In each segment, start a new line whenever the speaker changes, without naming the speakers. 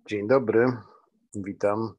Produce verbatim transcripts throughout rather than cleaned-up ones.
Dzień dobry, witam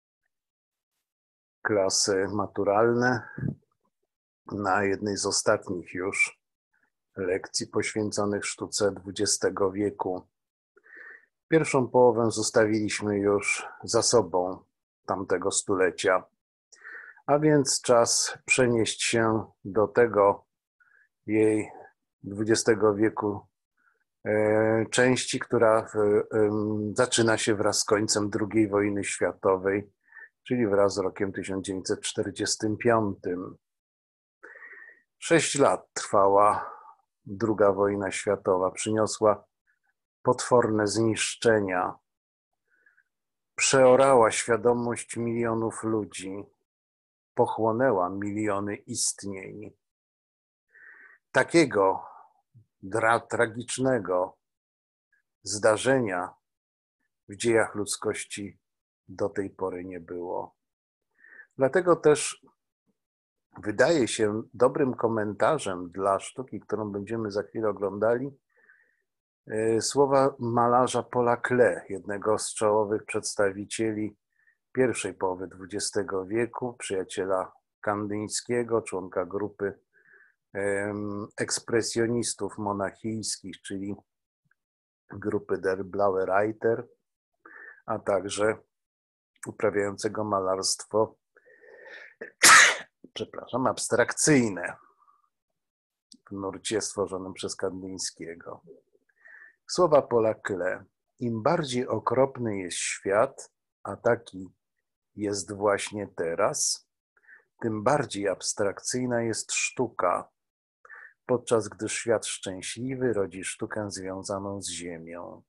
klasy maturalne na jednej z ostatnich już lekcji poświęconych sztuce dwudziestego wieku. Pierwszą połowę zostawiliśmy już za sobą tamtego stulecia, a więc czas przenieść się do tego jej dwudziestego wieku części, która zaczyna się wraz z końcem drugiej wojny światowej, czyli wraz z rokiem tysiąc dziewięćset czterdziestym piątym. Sześć lat trwała druga wojna światowa, przyniosła potworne zniszczenia, przeorała świadomość milionów ludzi, pochłonęła miliony istnień. Takiego dra, tragicznego zdarzenia w dziejach ludzkości do tej pory nie było. Dlatego też wydaje się dobrym komentarzem dla sztuki, którą będziemy za chwilę oglądali, słowa malarza Paula Klee, jednego z czołowych przedstawicieli pierwszej połowy dwudziestego wieku, przyjaciela Kandyńskiego, członka grupy ekspresjonistów monachijskich, czyli grupy Der Blaue Reiter, a także uprawiającego malarstwo, przepraszam, abstrakcyjne w nurcie stworzonym przez Kandyńskiego. Słowa Paula Klee. Im bardziej okropny jest świat, a taki jest właśnie teraz, tym bardziej abstrakcyjna jest sztuka, podczas gdy świat szczęśliwy rodzi sztukę związaną z ziemią.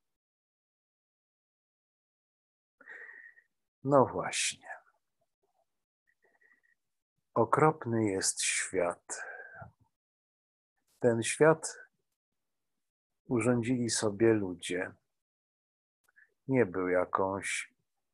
No właśnie. Okropny jest świat. Ten świat urządzili sobie ludzie. Nie był jakąś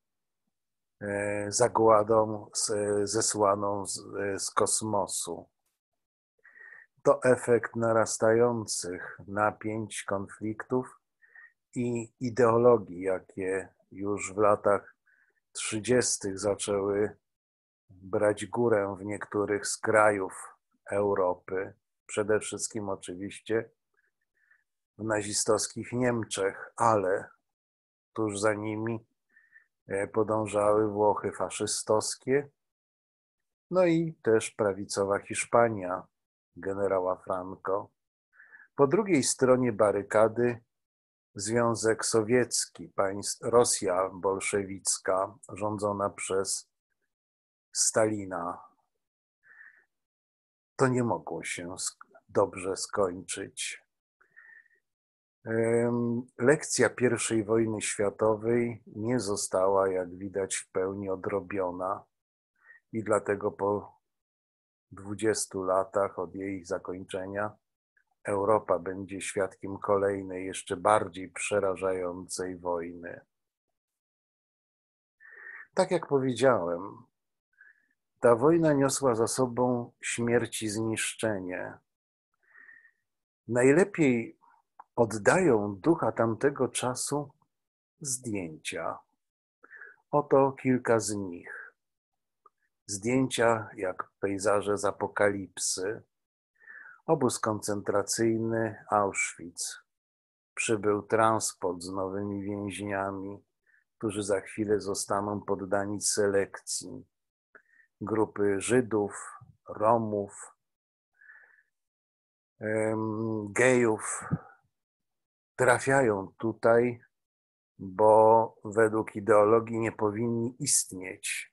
zagładą zesłaną z, z kosmosu. To efekt narastających napięć, konfliktów i ideologii, jakie już w latach trzydziestych zaczęły brać górę w niektórych z krajów Europy, przede wszystkim oczywiście w nazistowskich Niemczech, ale tuż za nimi podążały Włochy faszystowskie, no i też prawicowa Hiszpania generała Franco. Po drugiej stronie barykady Związek Sowiecki, państw, Rosja bolszewicka rządzona przez Stalina. To nie mogło się dobrze skończyć. Lekcja pierwszej wojny światowej nie została, jak widać, w pełni odrobiona i dlatego po dwudziestu latach od jej zakończenia Europa będzie świadkiem kolejnej, jeszcze bardziej przerażającej wojny. Tak jak powiedziałem, ta wojna niosła za sobą śmierć i zniszczenie. Najlepiej oddają ducha tamtego czasu zdjęcia. Oto kilka z nich. Zdjęcia jak pejzaże z apokalipsy. Obóz koncentracyjny Auschwitz. Przybył transport z nowymi więźniami, którzy za chwilę zostaną poddani selekcji. Grupy Żydów, Romów, gejów trafiają tutaj, bo według ideologii nie powinni istnieć.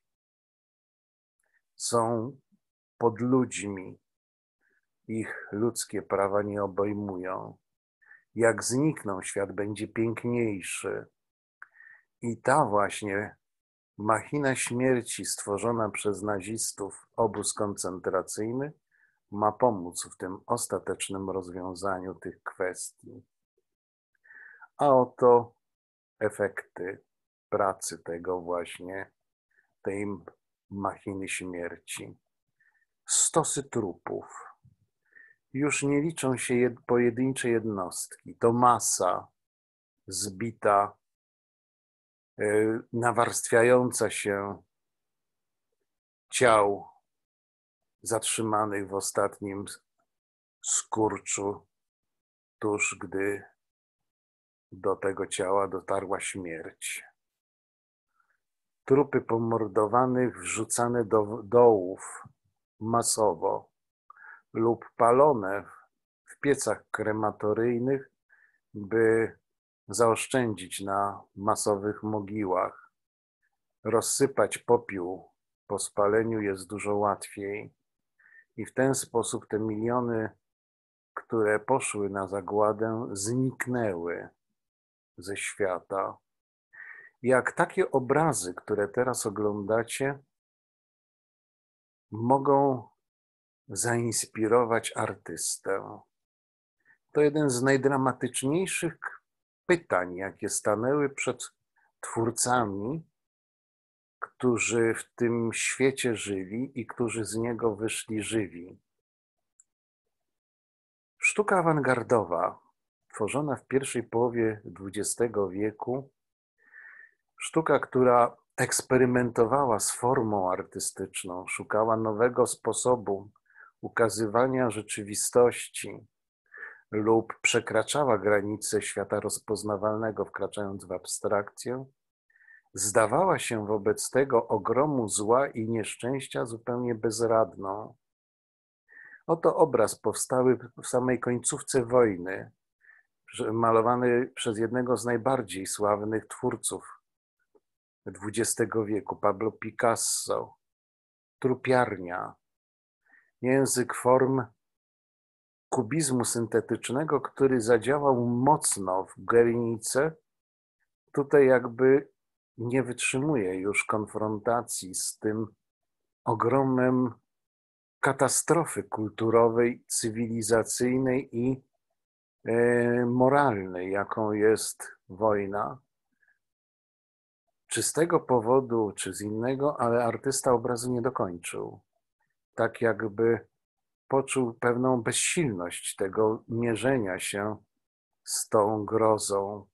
Są pod ludźmi. Ich ludzkie prawa nie obejmują. Jak znikną, świat będzie piękniejszy. I ta właśnie machina śmierci stworzona przez nazistów, obóz koncentracyjny, ma pomóc w tym ostatecznym rozwiązaniu tych kwestii. A oto efekty pracy tego właśnie, tej machiny śmierci. Stosy trupów. Już nie liczą się jed, pojedyncze jednostki. To masa zbita nawarstwiająca się ciał zatrzymanych w ostatnim skurczu, tuż gdy do tego ciała dotarła śmierć. Trupy pomordowanych wrzucane do dołów masowo lub palone w piecach krematoryjnych, by zaoszczędzić na masowych mogiłach. Rozsypać popiół po spaleniu jest dużo łatwiej i w ten sposób te miliony, które poszły na zagładę, zniknęły ze świata. Jak takie obrazy, które teraz oglądacie, mogą zainspirować artystę. To jeden z najdramatyczniejszych pytań, jakie stanęły przed twórcami, którzy w tym świecie żyli i którzy z niego wyszli żywi. Sztuka awangardowa, tworzona w pierwszej połowie dwudziestego wieku, sztuka, która eksperymentowała z formą artystyczną, szukała nowego sposobu ukazywania rzeczywistości lub przekraczała granice świata rozpoznawalnego, wkraczając w abstrakcję, zdawała się wobec tego ogromu zła i nieszczęścia zupełnie bezradną. Oto obraz powstały w samej końcówce wojny, malowany przez jednego z najbardziej sławnych twórców dwudziestego wieku, Pablo Picasso. Trupiarnia. Język form kubizmu syntetycznego, który zadziałał mocno w Guernice, tutaj jakby nie wytrzymuje już konfrontacji z tym ogromem katastrofy kulturowej, cywilizacyjnej i e, moralnej, jaką jest wojna. Czy z tego powodu, czy z innego, ale artysta obrazu nie dokończył. Tak jakby poczuł pewną bezsilność tego mierzenia się z tą grozą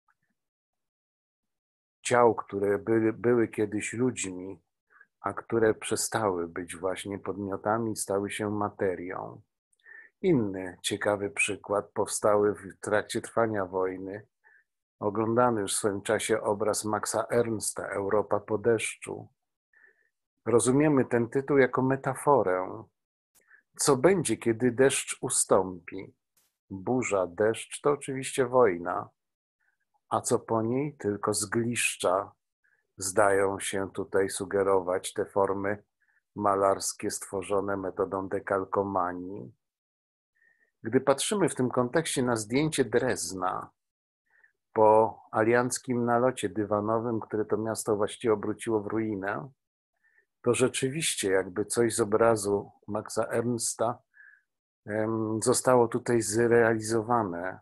ciał, które były, były kiedyś ludźmi, a które przestały być właśnie podmiotami, stały się materią. Inny ciekawy przykład, powstały w trakcie trwania wojny, oglądany już w swoim czasie obraz Maxa Ernsta, Europa po deszczu. Rozumiemy ten tytuł jako metaforę. Co będzie, kiedy deszcz ustąpi? Burza, deszcz to oczywiście wojna, a co po niej? Tylko zgliszcza zdają się tutaj sugerować te formy malarskie stworzone metodą dekalkomanii. Gdy patrzymy w tym kontekście na zdjęcie Drezna po alianckim nalocie dywanowym, które to miasto właściwie obróciło w ruinę, to rzeczywiście jakby coś z obrazu Maxa Ernsta zostało tutaj zrealizowane.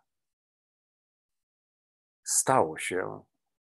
Stało się.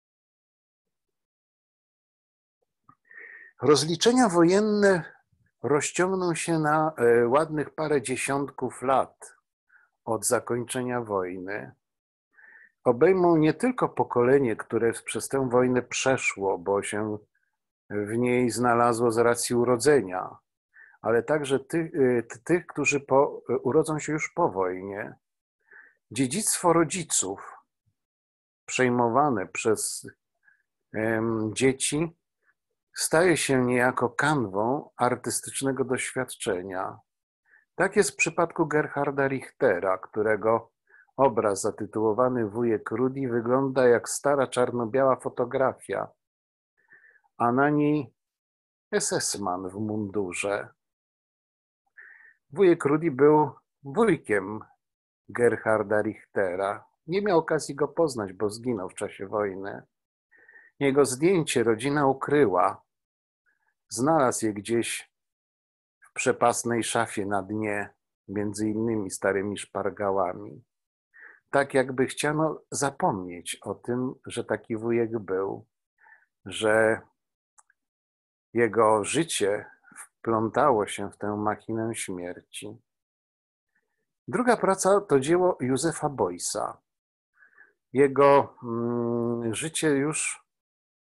Rozliczenia wojenne rozciągną się na ładnych parę dziesiątków lat od zakończenia wojny. Obejmą nie tylko pokolenie, które przez tę wojnę przeszło, bo się w niej znalazło z racji urodzenia, ale także tych, tych którzy po, urodzą się już po wojnie. Dziedzictwo rodziców przejmowane przez um, dzieci staje się niejako kanwą artystycznego doświadczenia. Tak jest w przypadku Gerharda Richtera, którego obraz zatytułowany Wujek Rudi wygląda jak stara czarno-biała fotografia, a na niej es es man w mundurze. Wujek Rudi był wujkiem Gerharda Richtera. Nie miał okazji go poznać, bo zginął w czasie wojny. Jego zdjęcie rodzina ukryła. Znalazł je gdzieś w przepasnej szafie na dnie, między innymi starymi szpargałami. Tak jakby chciano zapomnieć o tym, że taki wujek był, że jego życie wplątało się w tę machinę śmierci. Druga praca to dzieło Józefa Beuys'a. Jego mm, życie już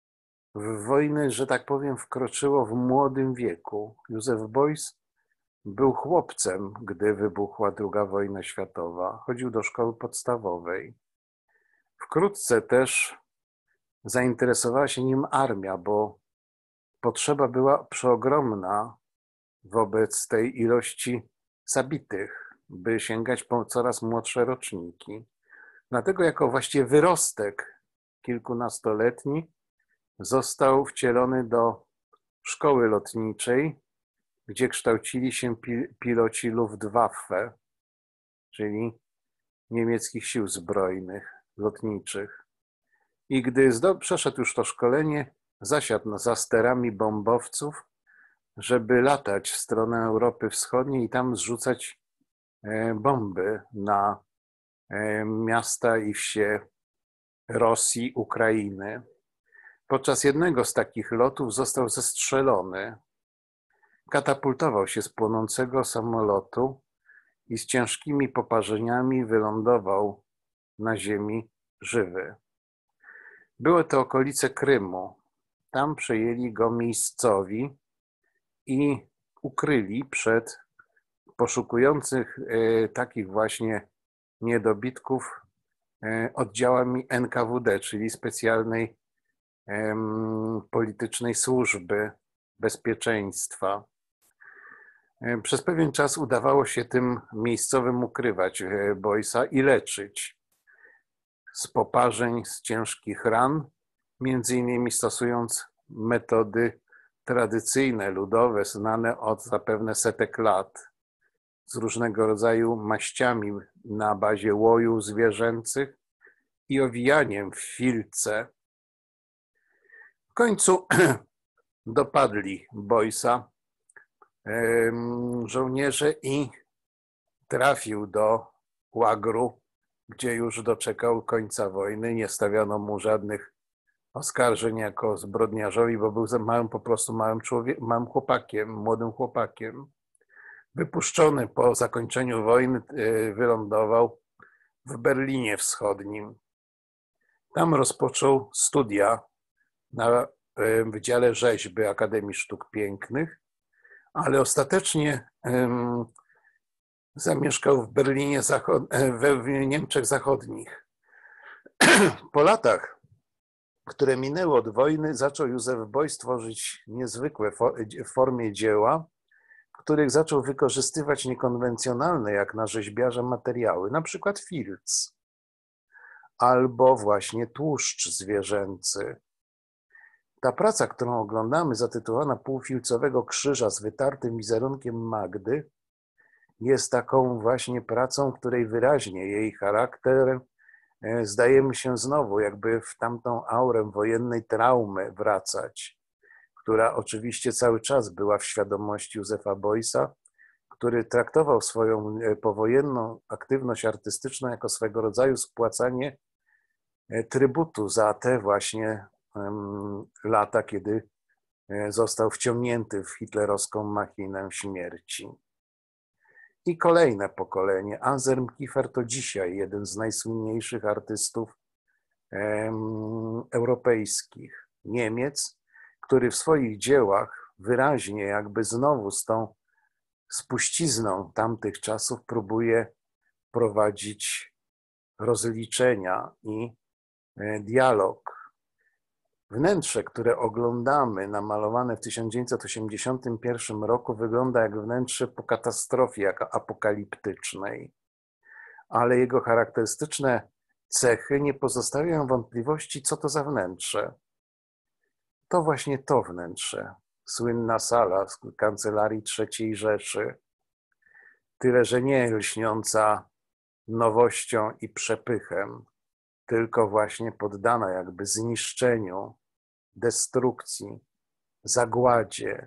w wojnę, że tak powiem, wkroczyło w młodym wieku. Józef Beuys był chłopcem, gdy wybuchła druga wojna światowa. Chodził do szkoły podstawowej. Wkrótce też zainteresowała się nim armia, bo potrzeba była przeogromna wobec tej ilości zabitych, by sięgać po coraz młodsze roczniki. Dlatego jako właściwie wyrostek kilkunastoletni został wcielony do szkoły lotniczej, gdzie kształcili się piloci Luftwaffe, czyli niemieckich sił zbrojnych, lotniczych. I gdy przeszedł już to szkolenie, zasiadł za sterami bombowców, żeby latać w stronę Europy Wschodniej i tam zrzucać bomby na miasta i wsie Rosji, Ukrainy. Podczas jednego z takich lotów został zestrzelony. Katapultował się z płonącego samolotu i z ciężkimi poparzeniami wylądował na ziemi żywy. Były to okolice Krymu. Tam przejęli go miejscowi i ukryli przed poszukujących e, takich właśnie niedobitków e, oddziałami N K W D, czyli specjalnej e, politycznej służby bezpieczeństwa. E, przez pewien czas udawało się tym miejscowym ukrywać e, Beuys'a i leczyć z poparzeń, z ciężkich ran, między innymi stosując metody tradycyjne, ludowe, znane od zapewne setek lat, z różnego rodzaju maściami na bazie łoju zwierzęcych i owijaniem w filce. W końcu dopadli Beuys'a żołnierze i trafił do łagru, gdzie już doczekał końca wojny. Nie stawiano mu żadnych oskarżeń jako zbrodniarzowi, bo był małym, po prostu małym, człowiek, małym chłopakiem, młodym chłopakiem. Wypuszczony po zakończeniu wojny wylądował w Berlinie Wschodnim. Tam rozpoczął studia na Wydziale Rzeźby Akademii Sztuk Pięknych, ale ostatecznie um, zamieszkał w Berlinie, w Niemczech Zachodnich. Po latach, które minęły od wojny, zaczął Józef Beuys tworzyć niezwykłe w formie dzieła, w których zaczął wykorzystywać niekonwencjonalne jak na rzeźbiarza materiały, na przykład filc albo właśnie tłuszcz zwierzęcy. Ta praca, którą oglądamy, zatytułowana Półfilcowego krzyża z wytartym wizerunkiem Magdy, jest taką właśnie pracą, której wyraźnie jej charakter zdajemy się znowu jakby w tamtą aurę wojennej traumy wracać, która oczywiście cały czas była w świadomości Józefa Beuys'a, który traktował swoją powojenną aktywność artystyczną jako swego rodzaju spłacanie trybutu za te właśnie lata, kiedy został wciągnięty w hitlerowską machinę śmierci. I kolejne pokolenie. Anselm Kiefer to dzisiaj jeden z najsłynniejszych artystów europejskich. Niemiec, który w swoich dziełach wyraźnie jakby znowu z tą spuścizną tamtych czasów próbuje prowadzić rozliczenia i dialog. Wnętrze, które oglądamy, namalowane w tysiąc dziewięćset osiemdziesiątym pierwszym roku, wygląda jak wnętrze po katastrofie, jak apokaliptycznej, ale jego charakterystyczne cechy nie pozostawiają wątpliwości, co to za wnętrze. To właśnie to wnętrze, słynna sala z kancelarii trzeciej Rzeszy, tyle że nie lśniąca nowością i przepychem, tylko właśnie poddana jakby zniszczeniu, destrukcji, zagładzie.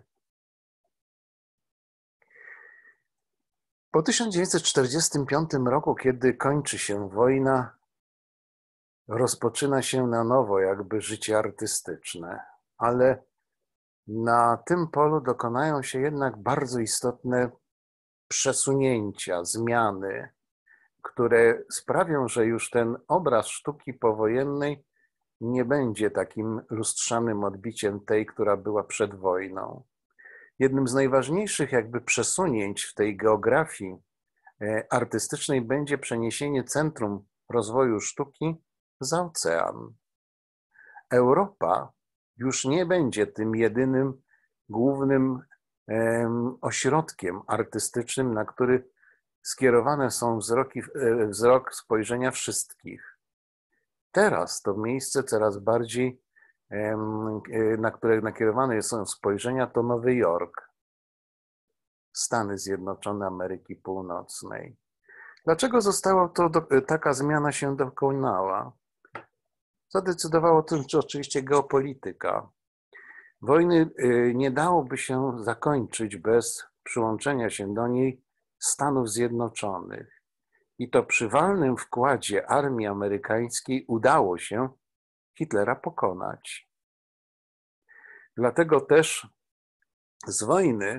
Po tysiąc dziewięćset czterdziestym piątym roku, kiedy kończy się wojna, rozpoczyna się na nowo jakby życie artystyczne, ale na tym polu dokonają się jednak bardzo istotne przesunięcia, zmiany, które sprawią, że już ten obraz sztuki powojennej nie będzie takim lustrzanym odbiciem tej, która była przed wojną. Jednym z najważniejszych jakby przesunięć w tej geografii artystycznej będzie przeniesienie centrum rozwoju sztuki za ocean. Europa już nie będzie tym jedynym głównym ośrodkiem artystycznym, na który skierowane są wzroki, wzrok spojrzenia wszystkich. Teraz to miejsce coraz bardziej, na które nakierowane są spojrzenia, to Nowy Jork, Stany Zjednoczone Ameryki Północnej. Dlaczego została to, taka zmiana się dokonała? Zadecydowało o tym oczywiście geopolityka. Wojny nie dałoby się zakończyć bez przyłączenia się do niej Stanów Zjednoczonych. I to przy walnym wkładzie armii amerykańskiej udało się Hitlera pokonać. Dlatego też z wojny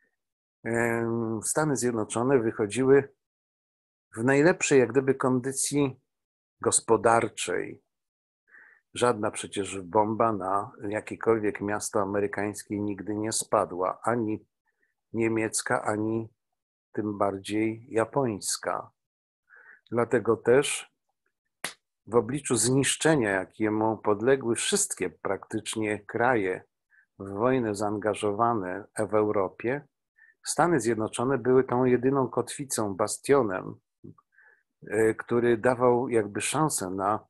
Stany Zjednoczone wychodziły w najlepszej jak gdyby kondycji gospodarczej. Żadna przecież bomba na jakiekolwiek miasto amerykańskie nigdy nie spadła, ani niemiecka, ani tym bardziej japońska. Dlatego też w obliczu zniszczenia, jakiemu podległy wszystkie praktycznie kraje w wojnę zaangażowane w Europie, Stany Zjednoczone były tą jedyną kotwicą, bastionem, który dawał jakby szansę na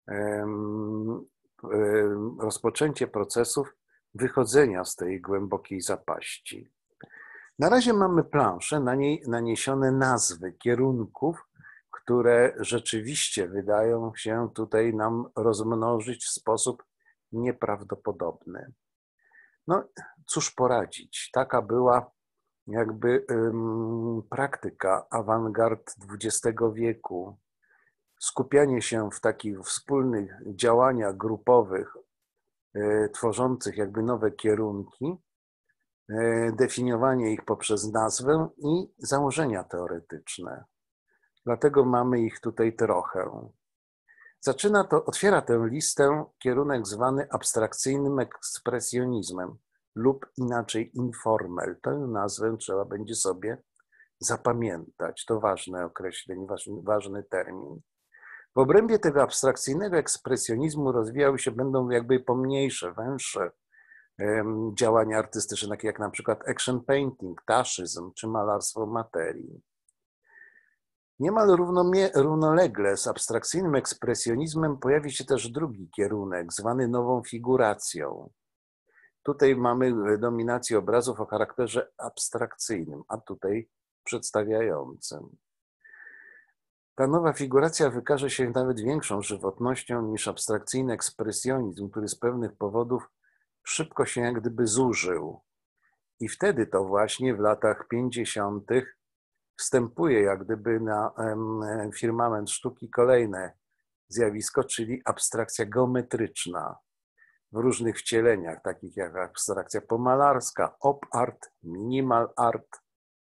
rozpoczęcie procesów wychodzenia z tej głębokiej zapaści. Na razie mamy planszę, na niej naniesione nazwy kierunków, które rzeczywiście wydają się tutaj nam rozmnożyć w sposób nieprawdopodobny. No cóż poradzić, taka była jakby um, praktyka awangard dwudziestego wieku. Skupianie się w takich wspólnych działaniach grupowych, y, tworzących jakby nowe kierunki, y, definiowanie ich poprzez nazwę i założenia teoretyczne. Dlatego mamy ich tutaj trochę. Zaczyna to, otwiera tę listę kierunek zwany abstrakcyjnym ekspresjonizmem lub inaczej informel. Tę nazwę trzeba będzie sobie zapamiętać. To ważne określenie, ważny, ważny termin. W obrębie tego abstrakcyjnego ekspresjonizmu rozwijały się będą jakby pomniejsze, węższe um, działania artystyczne, takie jak na przykład action painting, taszyzm czy malarstwo materii. Niemal równolegle z abstrakcyjnym ekspresjonizmem pojawi się też drugi kierunek, zwany nową figuracją. Tutaj mamy dominację obrazów o charakterze abstrakcyjnym, a tutaj przedstawiającym. Ta nowa figuracja wykaże się nawet większą żywotnością niż abstrakcyjny ekspresjonizm, który z pewnych powodów szybko się jak gdyby zużył. I wtedy to właśnie w latach pięćdziesiątych wstępuje jak gdyby na firmament sztuki kolejne zjawisko, czyli abstrakcja geometryczna w różnych wcieleniach, takich jak abstrakcja pomalarska, op art, minimal art.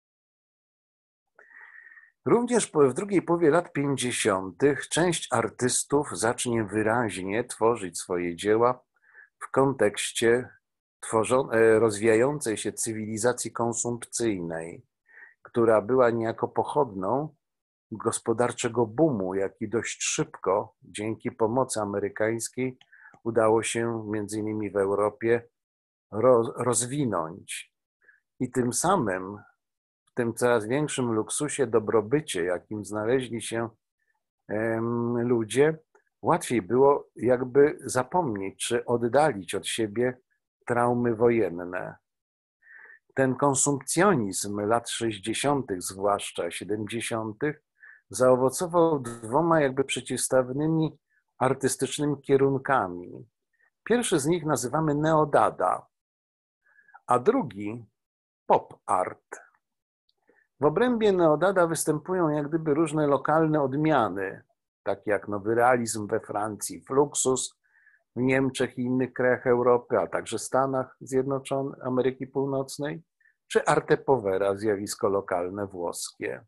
Również w drugiej połowie lat pięćdziesiątych część artystów zacznie wyraźnie tworzyć swoje dzieła w kontekście rozwijającej się cywilizacji konsumpcyjnej, która była niejako pochodną gospodarczego boomu, jaki dość szybko dzięki pomocy amerykańskiej udało się między innymi w Europie rozwinąć. I tym samym w tym coraz większym luksusie, dobrobycie, jakim znaleźli się ludzie, łatwiej było jakby zapomnieć czy oddalić od siebie traumy wojenne. Ten konsumpcjonizm lat sześćdziesiątych, zwłaszcza siedemdziesiątych, zaowocował dwoma jakby przeciwstawnymi artystycznymi kierunkami. Pierwszy z nich nazywamy neodada, a drugi pop art. W obrębie neodada występują jak gdyby różne lokalne odmiany, takie jak nowy realizm we Francji, fluxus w Niemczech i innych krajach Europy, a także Stanach Zjednoczonych, Ameryki Północnej, czy arte povera, zjawisko lokalne włoskie.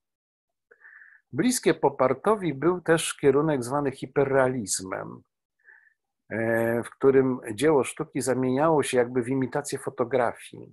Bliskie pop artowi był też kierunek zwany hiperrealizmem. w którym dzieło sztuki zamieniało się jakby w imitację fotografii.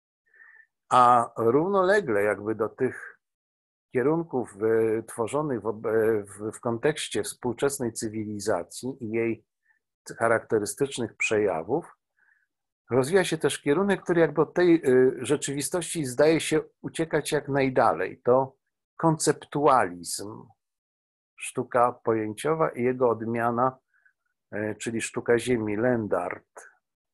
A równolegle jakby do tych kierunków tworzonych w, w, w kontekście współczesnej cywilizacji i jej charakterystycznych przejawów, rozwija się też kierunek, który jakby od tej rzeczywistości zdaje się uciekać jak najdalej. To konceptualizm, sztuka pojęciowa i jego odmiana, czyli sztuka ziemi, land art.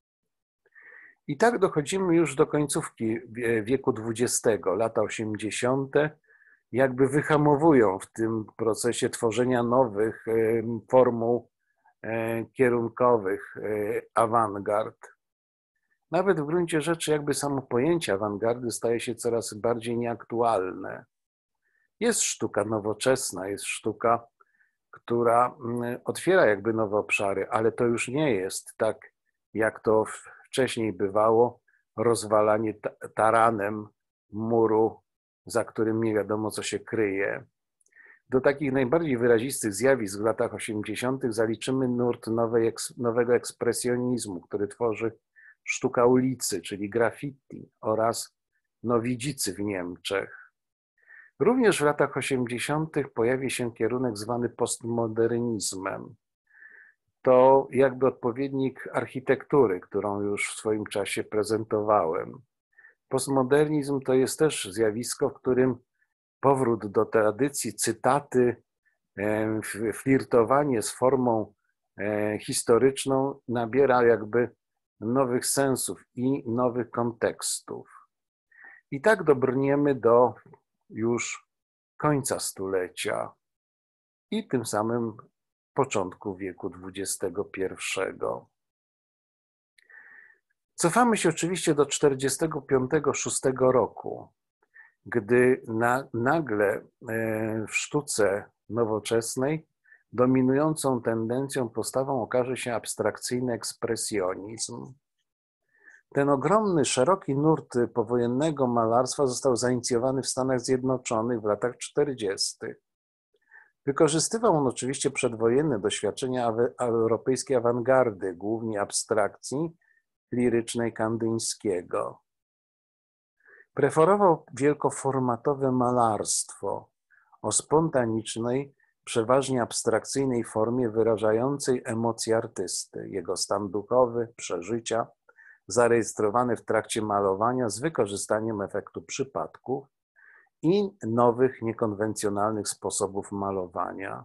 I tak dochodzimy już do końcówki wieku dwudziestego. Lata osiemdziesiąte jakby wyhamowują w tym procesie tworzenia nowych formuł kierunkowych awangard. Nawet w gruncie rzeczy jakby samo pojęcie awangardy staje się coraz bardziej nieaktualne. Jest sztuka nowoczesna, jest sztuka, która otwiera jakby nowe obszary, ale to już nie jest tak, jak to wcześniej bywało, rozwalanie taranem muru, za którym nie wiadomo, co się kryje. Do takich najbardziej wyrazistych zjawisk w latach osiemdziesiątych zaliczymy nurt nowej, nowego ekspresjonizmu, który tworzy sztuka ulicy, czyli graffiti, oraz nowidzicy w Niemczech. Również w latach osiemdziesiątych pojawi się kierunek zwany postmodernizmem. To jakby odpowiednik architektury, którą już w swoim czasie prezentowałem. Postmodernizm to jest też zjawisko, w którym powrót do tradycji, cytaty, flirtowanie z formą historyczną nabiera jakby nowych sensów i nowych kontekstów. I tak dobrniemy do już końca stulecia i tym samym początku wieku dwudziestego pierwszego. Cofamy się oczywiście do czterdziestego piątego szóstego roku, gdy na, nagle w sztuce nowoczesnej dominującą tendencją, postawą okaże się abstrakcyjny ekspresjonizm. Ten ogromny, szeroki nurt powojennego malarstwa został zainicjowany w Stanach Zjednoczonych w latach czterdziestych. Wykorzystywał on oczywiście przedwojenne doświadczenia europejskiej awangardy, głównie abstrakcji lirycznej Kandyńskiego. Preferował wielkoformatowe malarstwo o spontanicznej, przeważnie abstrakcyjnej formie wyrażającej emocje artysty, jego stan duchowy, przeżycia, zarejestrowane w trakcie malowania z wykorzystaniem efektu przypadków i nowych, niekonwencjonalnych sposobów malowania.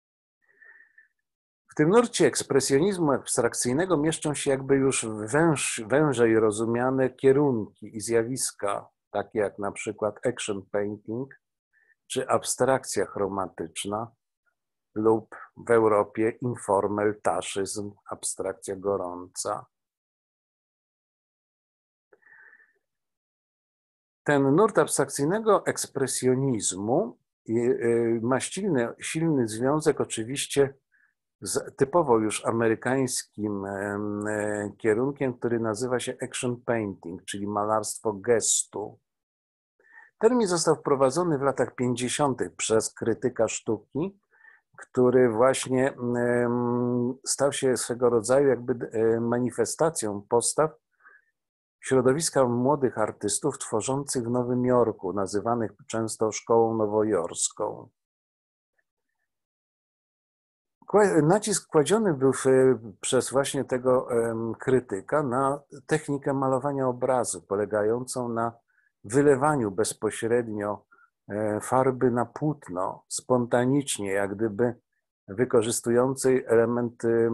W tym nurcie ekspresjonizmu abstrakcyjnego mieszczą się jakby już węż, wężej rozumiane kierunki i zjawiska, takie jak na przykład action painting czy abstrakcja chromatyczna lub w Europie informeltaszyzm, abstrakcja gorąca. Ten nurt abstrakcyjnego ekspresjonizmu ma silny, silny związek oczywiście z typowo już amerykańskim kierunkiem, który nazywa się action painting, czyli malarstwo gestu. Termin został wprowadzony w latach pięćdziesiątych przez krytyka sztuki, który właśnie stał się swego rodzaju jakby manifestacją postaw środowiska młodych artystów tworzących w Nowym Jorku, nazywanych często szkołą nowojorską. Nacisk kładziony był przez właśnie tego krytyka na technikę malowania obrazu, polegającą na wylewaniu bezpośrednio farby na płótno, spontanicznie, jak gdyby wykorzystującej elementy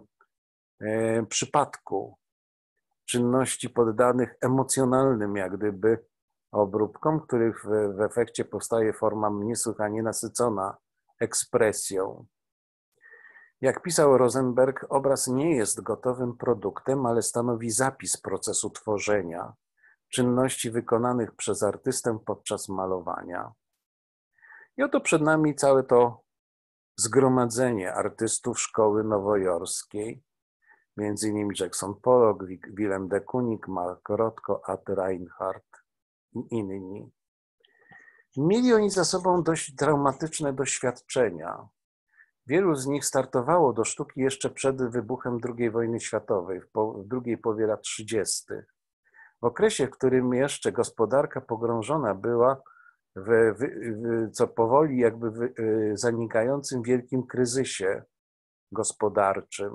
przypadku, czynności poddanych emocjonalnym, jak gdyby obróbkom, których w, w efekcie powstaje forma niesłychanie nasycona ekspresją. Jak pisał Rosenberg, obraz nie jest gotowym produktem, ale stanowi zapis procesu tworzenia, czynności wykonanych przez artystę podczas malowania. I oto przed nami całe to zgromadzenie artystów szkoły nowojorskiej, między innymi Jackson Pollock, Willem de Kooning, Mark Rothko, Ad Reinhardt i inni. Mieli oni za sobą dość traumatyczne doświadczenia. Wielu z nich startowało do sztuki jeszcze przed wybuchem drugiej wojny światowej, w, po, w drugiej połowie lat trzydziestych. W okresie, w którym jeszcze gospodarka pogrążona była w, w, w co powoli jakby w, w zanikającym wielkim kryzysie gospodarczym,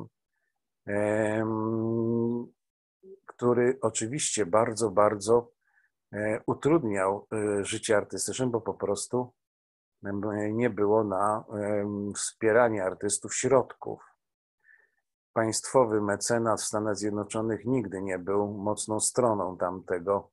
em, który oczywiście bardzo, bardzo e, utrudniał e, życie artystyczne, bo po prostu nie było na wspieranie artystów środków. Państwowy mecenat w Stanach Zjednoczonych nigdy nie był mocną stroną tamtego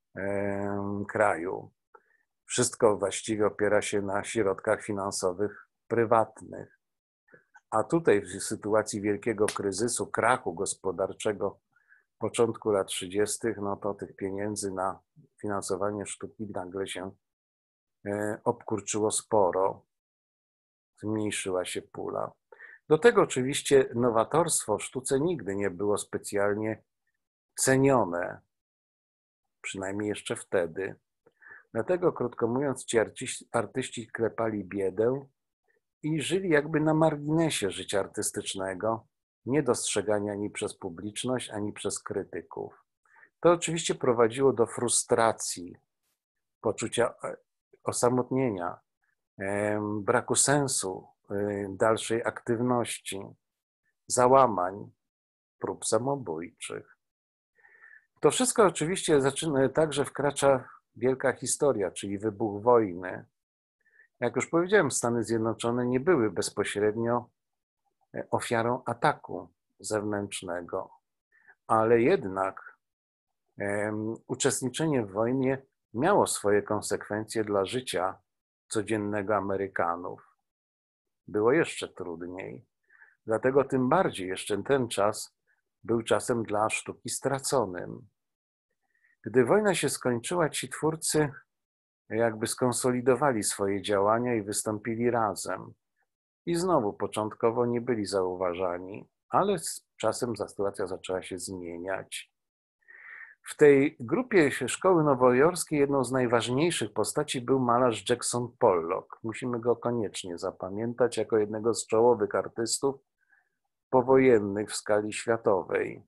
kraju. Wszystko właściwie opiera się na środkach finansowych prywatnych. A tutaj w sytuacji wielkiego kryzysu, krachu gospodarczego początku lat trzydziestych, no to tych pieniędzy na finansowanie sztuki nagle się obkurczyło sporo, zmniejszyła się pula. Do tego oczywiście nowatorstwo w sztuce nigdy nie było specjalnie cenione, przynajmniej jeszcze wtedy. Dlatego, krótko mówiąc, ci artyści, artyści klepali biedę i żyli jakby na marginesie życia artystycznego, niedostrzegani ani przez publiczność, ani przez krytyków. To oczywiście prowadziło do frustracji, poczucia osamotnienia, braku sensu dalszej aktywności, załamań, prób samobójczych. To wszystko oczywiście zaczyna, także wkracza wielka historia, czyli wybuch wojny. Jak już powiedziałem, Stany Zjednoczone nie były bezpośrednio ofiarą ataku zewnętrznego, ale jednak um, uczestniczenie w wojnie miało swoje konsekwencje dla życia codziennego Amerykanów. Było jeszcze trudniej. Dlatego tym bardziej jeszcze ten czas był czasem dla sztuki straconym. Gdy wojna się skończyła, ci twórcy jakby skonsolidowali swoje działania i wystąpili razem. I znowu początkowo nie byli zauważani, ale z czasem sytuacja zaczęła się zmieniać. W tej grupie szkoły nowojorskiej jedną z najważniejszych postaci był malarz Jackson Pollock. Musimy go koniecznie zapamiętać jako jednego z czołowych artystów powojennych w skali światowej.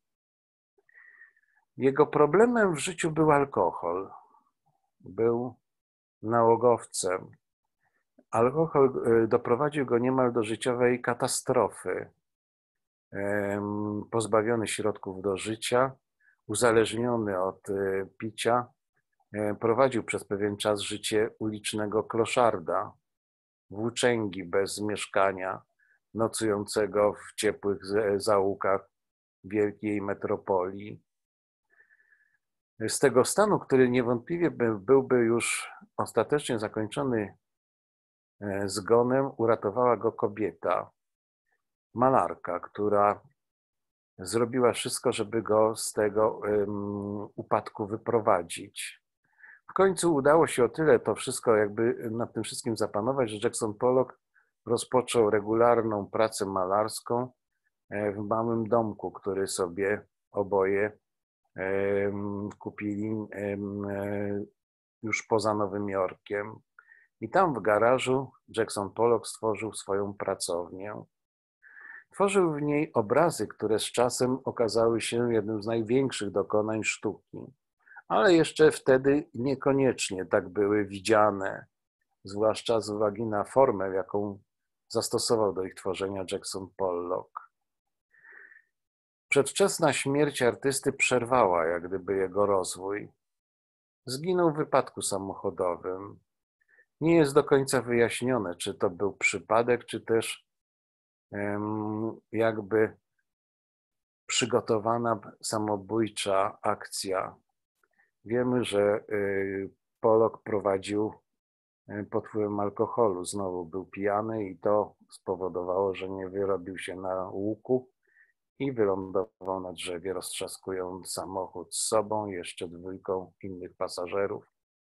Jego problemem w życiu był alkohol. Był nałogowcem. Alkohol doprowadził go niemal do życiowej katastrofy. Pozbawiony środków do życia, uzależniony od picia, prowadził przez pewien czas życie ulicznego kloszarda, włóczęgi bez mieszkania, nocującego w ciepłych zaułkach wielkiej metropolii. Z tego stanu, który niewątpliwie byłby już ostatecznie zakończony zgonem, uratowała go kobieta, malarka, która zrobiła wszystko, żeby go z tego um, upadku wyprowadzić. W końcu udało się o tyle to wszystko jakby nad tym wszystkim zapanować, że Jackson Pollock rozpoczął regularną pracę malarską w małym domku, który sobie oboje um, kupili um, już poza Nowym Jorkiem. I tam w garażu Jackson Pollock stworzył swoją pracownię. Tworzył w niej obrazy, które z czasem okazały się jednym z największych dokonań sztuki, ale jeszcze wtedy niekoniecznie tak były widziane, zwłaszcza z uwagi na formę, jaką zastosował do ich tworzenia Jackson Pollock. Przedwczesna śmierć artysty przerwała jak gdyby jego rozwój. Zginął w wypadku samochodowym. Nie jest do końca wyjaśnione, czy to był przypadek, czy też jakby przygotowana samobójcza akcja. Wiemy, że Pollock prowadził pod wpływem alkoholu. Znowu był pijany i to spowodowało, że nie wyrobił się na łuku i wylądował na drzewie, roztrzaskując samochód z sobą i jeszcze dwójką innych pasażerów.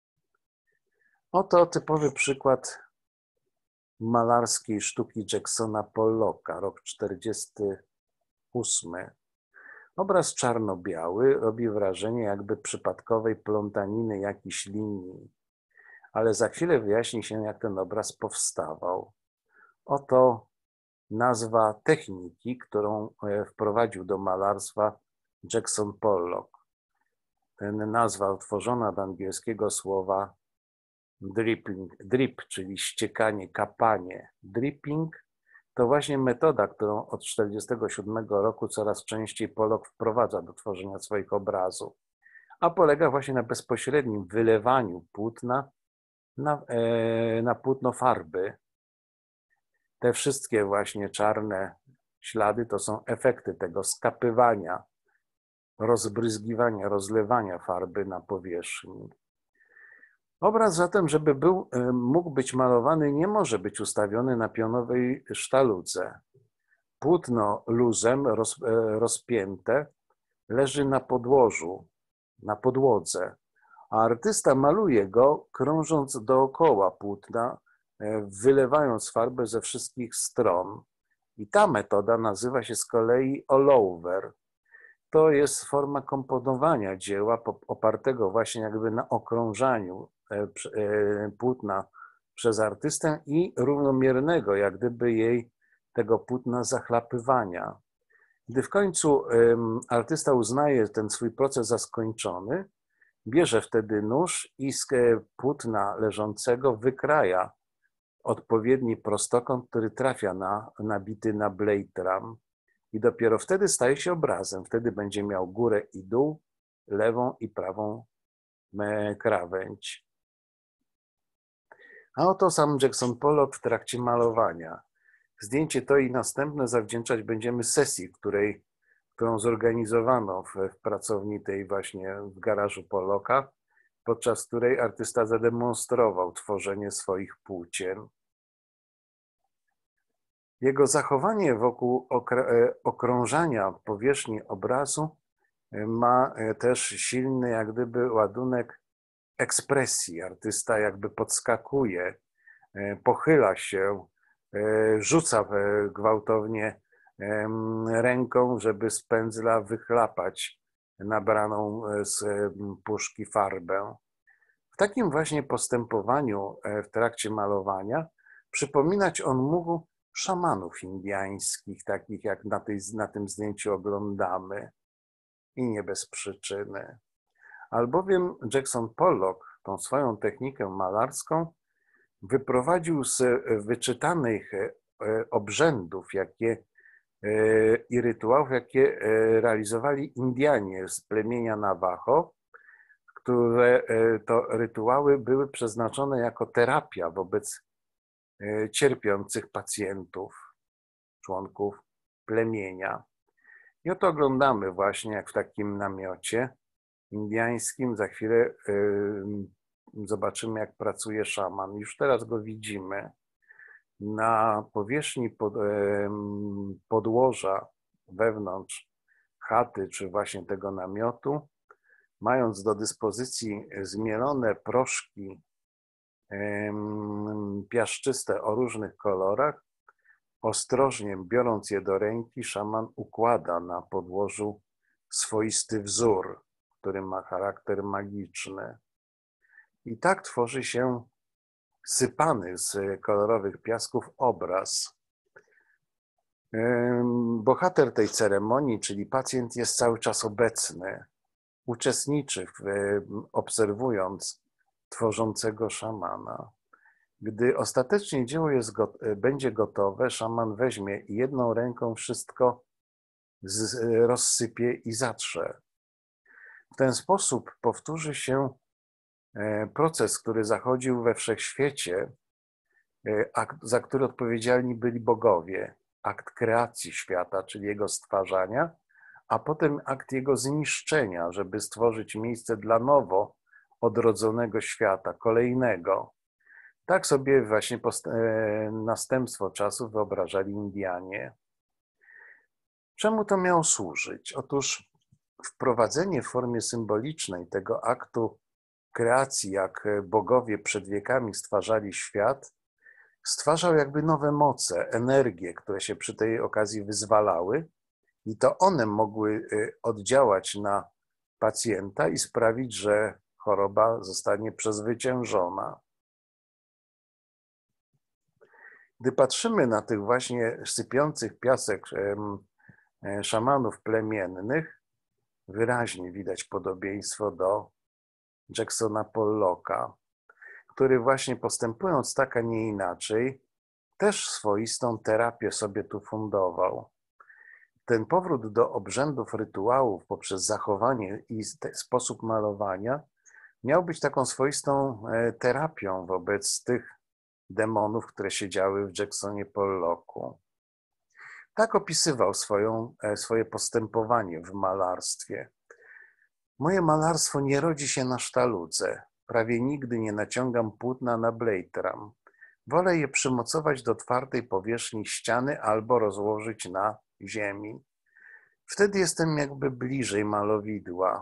Oto typowy przykład malarskiej sztuki Jacksona Pollocka, rok czterdziesty ósmy. Obraz czarno-biały robi wrażenie jakby przypadkowej plątaniny jakichś linii, ale za chwilę wyjaśni się, jak ten obraz powstawał. Oto nazwa techniki, którą wprowadził do malarstwa Jackson Pollock. Ten nazwa utworzona od angielskiego słowa dripping, drip, czyli ściekanie, kapanie. Dripping to właśnie metoda, którą od tysiąc dziewięćset czterdziestego siódmego roku coraz częściej Pollock wprowadza do tworzenia swoich obrazów, a polega właśnie na bezpośrednim wylewaniu płótna na, e, na płótno farby. Te wszystkie właśnie czarne ślady to są efekty tego skapywania, rozbryzgiwania, rozlewania farby na powierzchni. Obraz zatem, żeby był, mógł być malowany, nie może być ustawiony na pionowej sztaludze. Płótno luzem roz, rozpięte leży na podłożu, na podłodze, a artysta maluje go, krążąc dookoła płótna, wylewając farbę ze wszystkich stron. I ta metoda nazywa się z kolei all-over. To jest forma komponowania dzieła opartego właśnie jakby na okrążaniu płótna przez artystę i równomiernego jak gdyby jej tego płótna zachlapywania. Gdy w końcu artysta uznaje ten swój proces za skończony, bierze wtedy nóż i z płótna leżącego wykraja odpowiedni prostokąt, który trafia na nabity na blade ram i dopiero wtedy staje się obrazem. Wtedy będzie miał górę i dół, lewą i prawą krawędź. A oto sam Jackson Pollock w trakcie malowania. Zdjęcie to i następne zawdzięczać będziemy sesji, której, którą zorganizowano w, w pracowni tej właśnie w garażu Pollocka, podczas której artysta zademonstrował tworzenie swoich płócien. Jego zachowanie wokół okrążania powierzchni obrazu ma też silny jak gdyby ładunek ekspresji. Artysta jakby podskakuje, pochyla się, rzuca gwałtownie ręką, żeby z pędzla wychlapać nabraną z puszki farbę. W takim właśnie postępowaniu w trakcie malowania przypominać on mógł szamanów indyjskich, takich jak na, tej, na tym zdjęciu oglądamy, i nie bez przyczyny. Albowiem Jackson Pollock tą swoją technikę malarską wyprowadził z wyczytanych obrzędów jakie, i rytuałów, jakie realizowali Indianie z plemienia Navajo, które to rytuały były przeznaczone jako terapia wobec cierpiących pacjentów, członków plemienia. I oto oglądamy właśnie, jak w takim namiocie indyjskim za chwilę zobaczymy, jak pracuje szaman. Już teraz go widzimy. Na powierzchni pod, podłoża wewnątrz chaty, czy właśnie tego namiotu, mając do dyspozycji zmielone proszki piaszczyste o różnych kolorach, ostrożnie biorąc je do ręki, szaman układa na podłożu swoisty wzór, który ma charakter magiczny. I tak tworzy się sypany z kolorowych piasków obraz. Bohater tej ceremonii, czyli pacjent, jest cały czas obecny, uczestniczy, w, obserwując tworzącego szamana. Gdy ostatecznie dzieło jest got będzie gotowe, szaman weźmie i jedną ręką wszystko z rozsypie i zatrze. W ten sposób powtórzy się proces, który zachodził we wszechświecie, za który odpowiedzialni byli bogowie. Akt kreacji świata, czyli jego stwarzania, a potem akt jego zniszczenia, żeby stworzyć miejsce dla nowo odrodzonego świata, kolejnego. Tak sobie właśnie następstwo czasu wyobrażali Indianie. Czemu to miało służyć? Otóż wprowadzenie w formie symbolicznej tego aktu kreacji, jak bogowie przed wiekami stwarzali świat, stwarzał jakby nowe moce, energie, które się przy tej okazji wyzwalały, i to one mogły oddziałać na pacjenta i sprawić, że choroba zostanie przezwyciężona. Gdy patrzymy na tych właśnie sypiących piasek szamanów plemiennych, wyraźnie widać podobieństwo do Jacksona Pollocka, który właśnie postępując tak, a nie inaczej, też swoistą terapię sobie tu fundował. Ten powrót do obrzędów, rytuałów poprzez zachowanie i sposób malowania miał być taką swoistą terapią wobec tych demonów, które siedziały w Jacksonie Pollocku. Tak opisywał swoją, swoje postępowanie w malarstwie. Moje malarstwo nie rodzi się na sztaludze. Prawie nigdy nie naciągam płótna na blejtram. Wolę je przymocować do twardej powierzchni ściany albo rozłożyć na ziemi. Wtedy jestem jakby bliżej malowidła.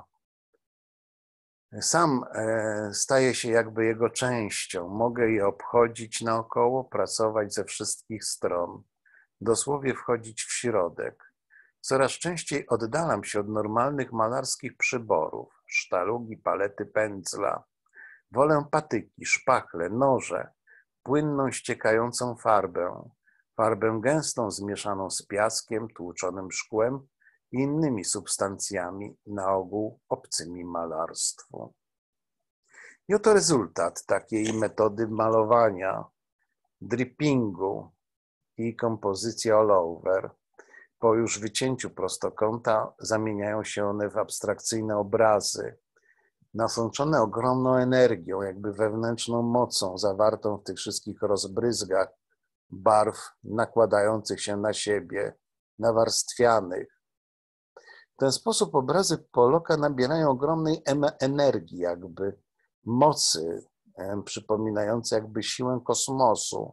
Sam staję się jakby jego częścią. Mogę je obchodzić naokoło, pracować ze wszystkich stron. Dosłownie wchodzić w środek. Coraz częściej oddalam się od normalnych malarskich przyborów, sztalugi, palety, pędzla. Wolę patyki, szpachle, noże, płynną, ściekającą farbę, farbę gęstą zmieszaną z piaskiem, tłuczonym szkłem i innymi substancjami, na ogół obcymi malarstwu. I oto rezultat takiej metody malowania, drippingu i kompozycji all over. Po już wycięciu prostokąta zamieniają się one w abstrakcyjne obrazy, nasączone ogromną energią, jakby wewnętrzną mocą zawartą w tych wszystkich rozbryzgach barw nakładających się na siebie, nawarstwianych. W ten sposób obrazy Pollocka nabierają ogromnej energii, jakby mocy, przypominającej jakby siłę kosmosu.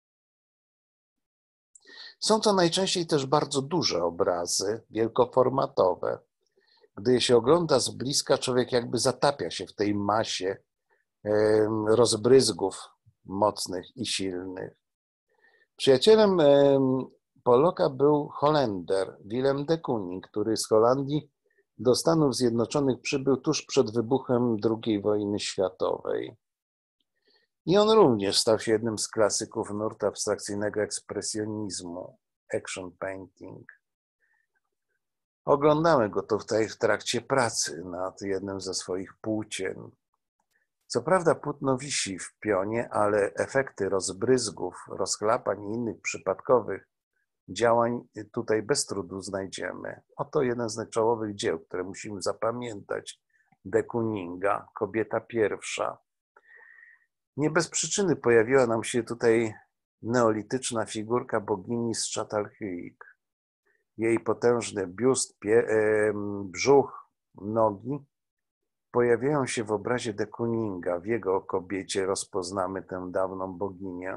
Są to najczęściej też bardzo duże obrazy, wielkoformatowe. Gdy je się ogląda z bliska, człowiek jakby zatapia się w tej masie rozbryzgów mocnych i silnych. Przyjacielem Pollocka był Holender Willem de Kooning, który z Holandii do Stanów Zjednoczonych przybył tuż przed wybuchem drugiej wojny światowej. I on również stał się jednym z klasyków nurtu abstrakcyjnego ekspresjonizmu, action painting. Oglądamy go tutaj w trakcie pracy nad jednym ze swoich płócien. Co prawda płótno wisi w pionie, ale efekty rozbryzgów, rozchlapań i innych przypadkowych działań tutaj bez trudu znajdziemy. Oto jeden z czołowych dzieł, które musimy zapamiętać, de Kooninga, Kobieta pierwsza. Nie bez przyczyny pojawiła nam się tutaj neolityczna figurka bogini z Çatalhöyük. Jej potężny biust, pie, e, brzuch, nogi pojawiają się w obrazie de Kooninga. W jego kobiecie rozpoznamy tę dawną boginię.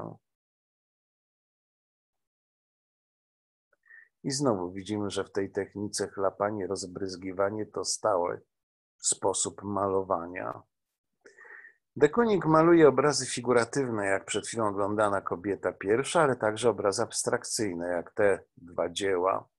I znowu widzimy, że w tej technice chlapanie, rozbryzgiwanie to stały sposób malowania. De Kooning maluje obrazy figuratywne, jak przed chwilą oglądana Kobieta pierwsza, ale także obrazy abstrakcyjne, jak te dwa dzieła.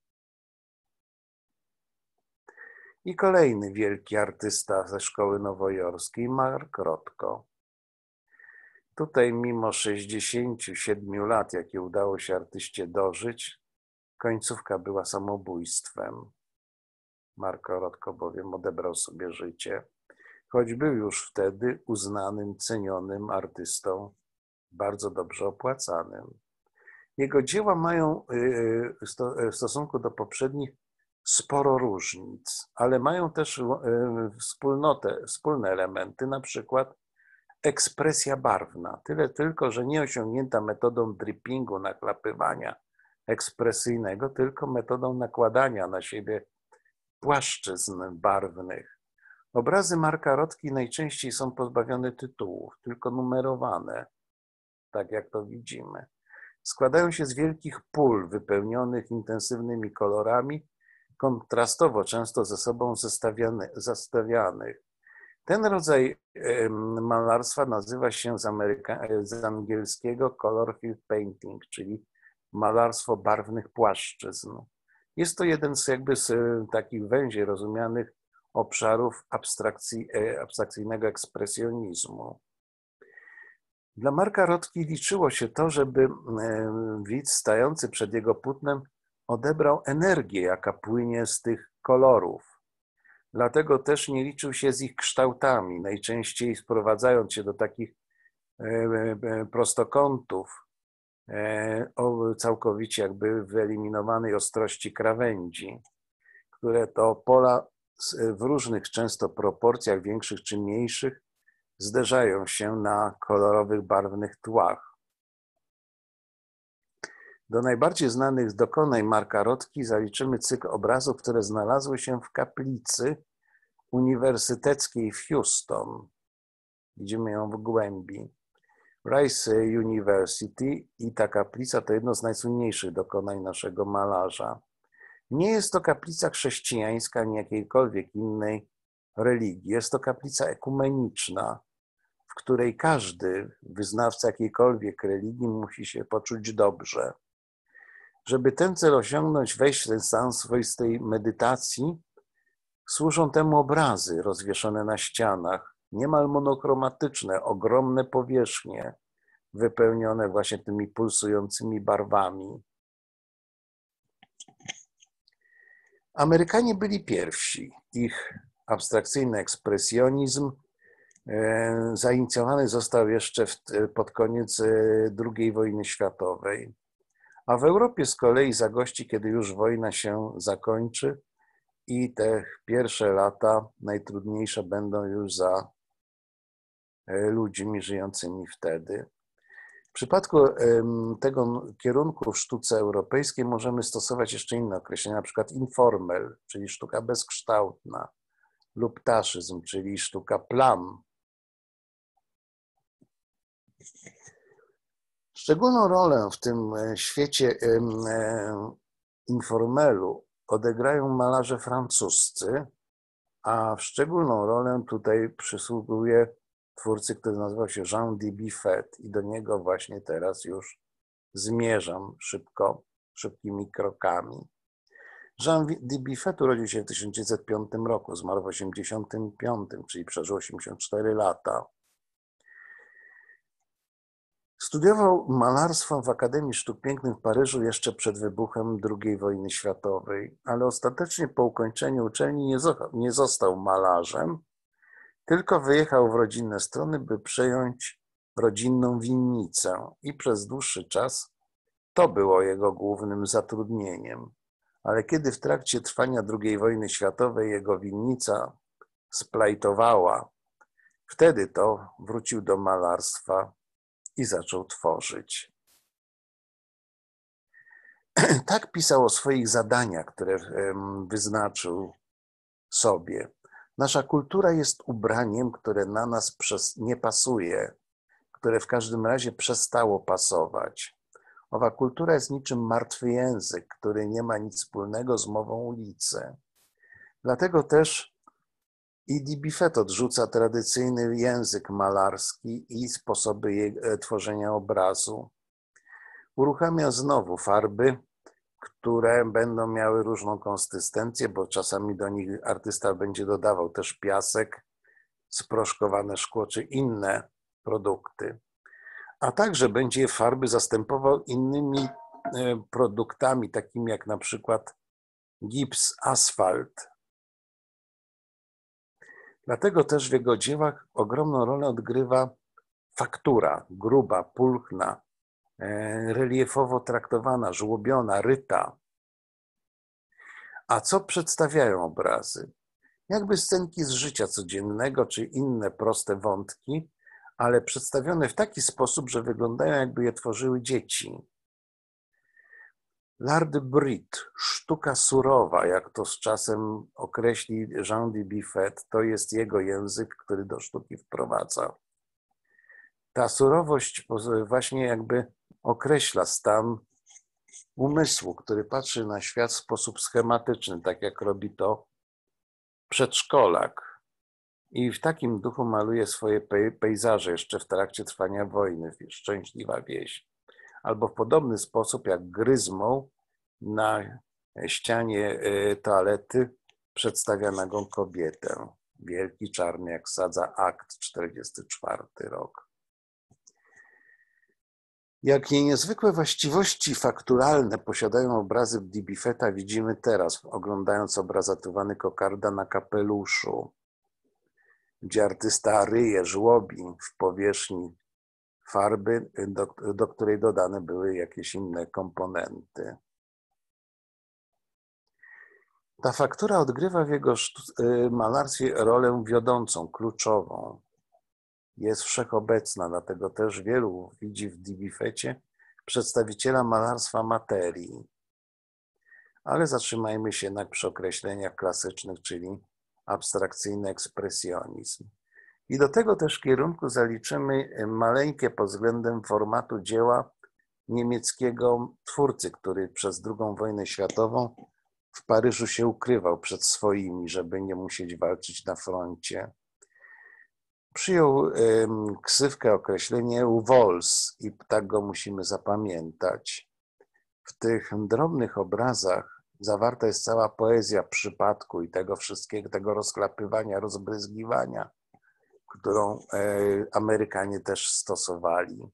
I kolejny wielki artysta ze szkoły nowojorskiej, Mark Rothko. Tutaj mimo sześćdziesięciu siedmiu lat, jakie udało się artyście dożyć, końcówka była samobójstwem. Marko Rothko bowiem odebrał sobie życie, choć był już wtedy uznanym, cenionym artystą, bardzo dobrze opłacanym. Jego dzieła mają w stosunku do poprzednich sporo różnic, ale mają też wspólnotę, wspólne elementy, na przykład ekspresja barwna. Tyle tylko, że nie osiągnięta metodą drippingu, naklapywania ekspresyjnego, tylko metodą nakładania na siebie płaszczyzn barwnych. Obrazy Marka Rothki najczęściej są pozbawione tytułów, tylko numerowane, tak jak to widzimy. Składają się z wielkich pól wypełnionych intensywnymi kolorami, kontrastowo często ze sobą zestawianych. Ten rodzaj malarstwa nazywa się z, Ameryka- z angielskiego color field painting, czyli malarstwo barwnych płaszczyzn. Jest to jeden z jakby z takich węziej rozumianych obszarów abstrakcji, abstrakcyjnego ekspresjonizmu. Dla Marka Rotki liczyło się to, żeby widz stający przed jego płótnem odebrał energię, jaka płynie z tych kolorów. Dlatego też nie liczył się z ich kształtami, najczęściej sprowadzając się do takich prostokątów o całkowicie jakby wyeliminowanej ostrości krawędzi, które to pola w różnych często proporcjach, większych czy mniejszych, zderzają się na kolorowych, barwnych tłach. Do najbardziej znanych dokonań Marka Rotki zaliczymy cykl obrazów, które znalazły się w kaplicy uniwersyteckiej w Houston. Widzimy ją w głębi. Rice University i ta kaplica to jedno z najsłynniejszych dokonań naszego malarza. Nie jest to kaplica chrześcijańska ani jakiejkolwiek innej religii. Jest to kaplica ekumeniczna, w której każdy wyznawca jakiejkolwiek religii musi się poczuć dobrze. Żeby ten cel osiągnąć, wejść w ten stan swoistej medytacji, służą temu obrazy rozwieszone na ścianach, niemal monochromatyczne, ogromne powierzchnie, wypełnione właśnie tymi pulsującymi barwami. Amerykanie byli pierwsi. Ich abstrakcyjny ekspresjonizm zainicjowany został jeszcze w, pod koniec drugiej wojny światowej. A w Europie z kolei zagości, kiedy już wojna się zakończy i te pierwsze lata najtrudniejsze będą już za ludźmi żyjącymi wtedy. W przypadku tego kierunku w sztuce europejskiej możemy stosować jeszcze inne określenia, na przykład informel, czyli sztuka bezkształtna, lub taszyzm, czyli sztuka plam. Szczególną rolę w tym świecie informelu odegrają malarze francuscy, a w szczególną rolę tutaj przysługuje twórcy, który nazywał się Jean Dubuffet i do niego właśnie teraz już zmierzam szybko, szybkimi krokami. Jean Dubuffet urodził się w tysiąc dziewięćset piątym roku, zmarł w osiemdziesiątym piątym, czyli przeżył osiemdziesiąt cztery lata. Studiował malarstwo w Akademii Sztuk Pięknych w Paryżu jeszcze przed wybuchem drugiej wojny światowej, ale ostatecznie po ukończeniu uczelni nie został malarzem, tylko wyjechał w rodzinne strony, by przejąć rodzinną winnicę i przez dłuższy czas to było jego głównym zatrudnieniem. Ale kiedy w trakcie trwania drugiej wojny światowej jego winnica splajtowała, wtedy to wrócił do malarstwa i zaczął tworzyć. Tak pisał o swoich zadaniach, które wyznaczył sobie. Nasza kultura jest ubraniem, które na nas nie pasuje, które w każdym razie przestało pasować. Owa kultura jest niczym martwy język, który nie ma nic wspólnego z mową ulicy. Dlatego też i Dubuffet odrzuca tradycyjny język malarski i sposoby jej, tworzenia obrazu. Uruchamia znowu farby, które będą miały różną konsystencję, bo czasami do nich artysta będzie dodawał też piasek, sproszkowane szkło czy inne produkty. A także będzie farby zastępował innymi produktami, takimi jak na przykład gips, asfalt. Dlatego też w jego dziełach ogromną rolę odgrywa faktura, gruba, pulchna, reliefowo traktowana, żłobiona, ryta. A co przedstawiają obrazy? Jakby scenki z życia codziennego, czy inne proste wątki, ale przedstawione w taki sposób, że wyglądają, jakby je tworzyły dzieci. L'art de brut, sztuka surowa, jak to z czasem określi Jean Dubuffet, to jest jego język, który do sztuki wprowadza. Ta surowość właśnie jakby określa stan umysłu, który patrzy na świat w sposób schematyczny, tak jak robi to przedszkolak. I w takim duchu maluje swoje pejzaże jeszcze w trakcie trwania wojny, Szczęśliwa wieś. Albo w podobny sposób jak gryzmą na ścianie toalety przedstawia nagą kobietę. Wielki czarny jak sadza akt, czterdziesty czwarty rok. Jakie niezwykłe właściwości fakturalne posiadają obrazy Dibifeta, widzimy teraz, oglądając obraz datowany kokarda na kapeluszu, gdzie artysta ryje żłobi w powierzchni farby, do, do której dodane były jakieś inne komponenty. Ta faktura odgrywa w jego malarstwie rolę wiodącą, kluczową. Jest wszechobecna, dlatego też wielu widzi w Dibifecie przedstawiciela malarstwa materii. Ale zatrzymajmy się jednak przy określeniach klasycznych, czyli abstrakcyjny ekspresjonizm. I do tego też kierunku zaliczymy maleńkie pod względem formatu dzieła niemieckiego twórcy, który przez drugą wojnę światową w Paryżu się ukrywał przed swoimi, żeby nie musieć walczyć na froncie. Przyjął ksywkę, określenie Waltz i tak go musimy zapamiętać. W tych drobnych obrazach zawarta jest cała poezja przypadku i tego wszystkiego, tego rozklapywania, rozbryzgiwania, którą Amerykanie też stosowali.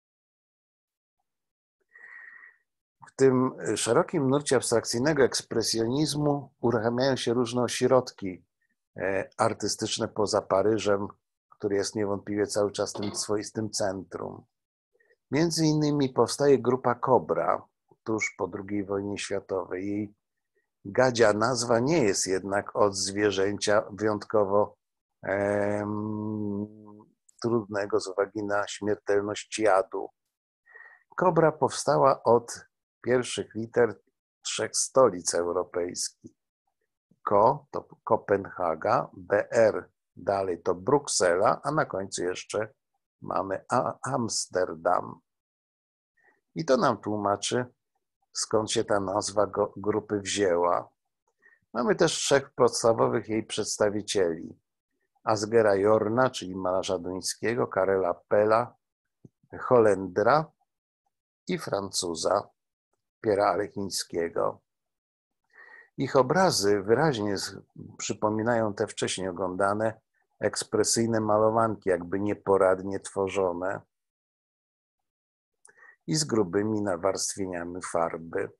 W tym szerokim nurcie abstrakcyjnego ekspresjonizmu uruchamiają się różne ośrodki artystyczne poza Paryżem, który jest niewątpliwie cały czas tym swoistym centrum. Między innymi powstaje grupa Cobra tuż po drugiej wojnie światowej. Jej gadzia nazwa nie jest jednak od zwierzęcia wyjątkowo em, trudnego z uwagi na śmiertelność jadu. Cobra powstała od pierwszych liter trzech stolic europejskich. Ko to Kopenhaga, B R dalej to Bruksela, a na końcu jeszcze mamy Amsterdam. I to nam tłumaczy, skąd się ta nazwa grupy wzięła. Mamy też trzech podstawowych jej przedstawicieli. Asgera Jorna, czyli malarza duńskiego, Karela Pella, Holendra i Francuza, Piera Alechińskiego. Ich obrazy wyraźnie przypominają te wcześniej oglądane ekspresyjne malowanki, jakby nieporadnie tworzone i z grubymi nawarstwieniami farby.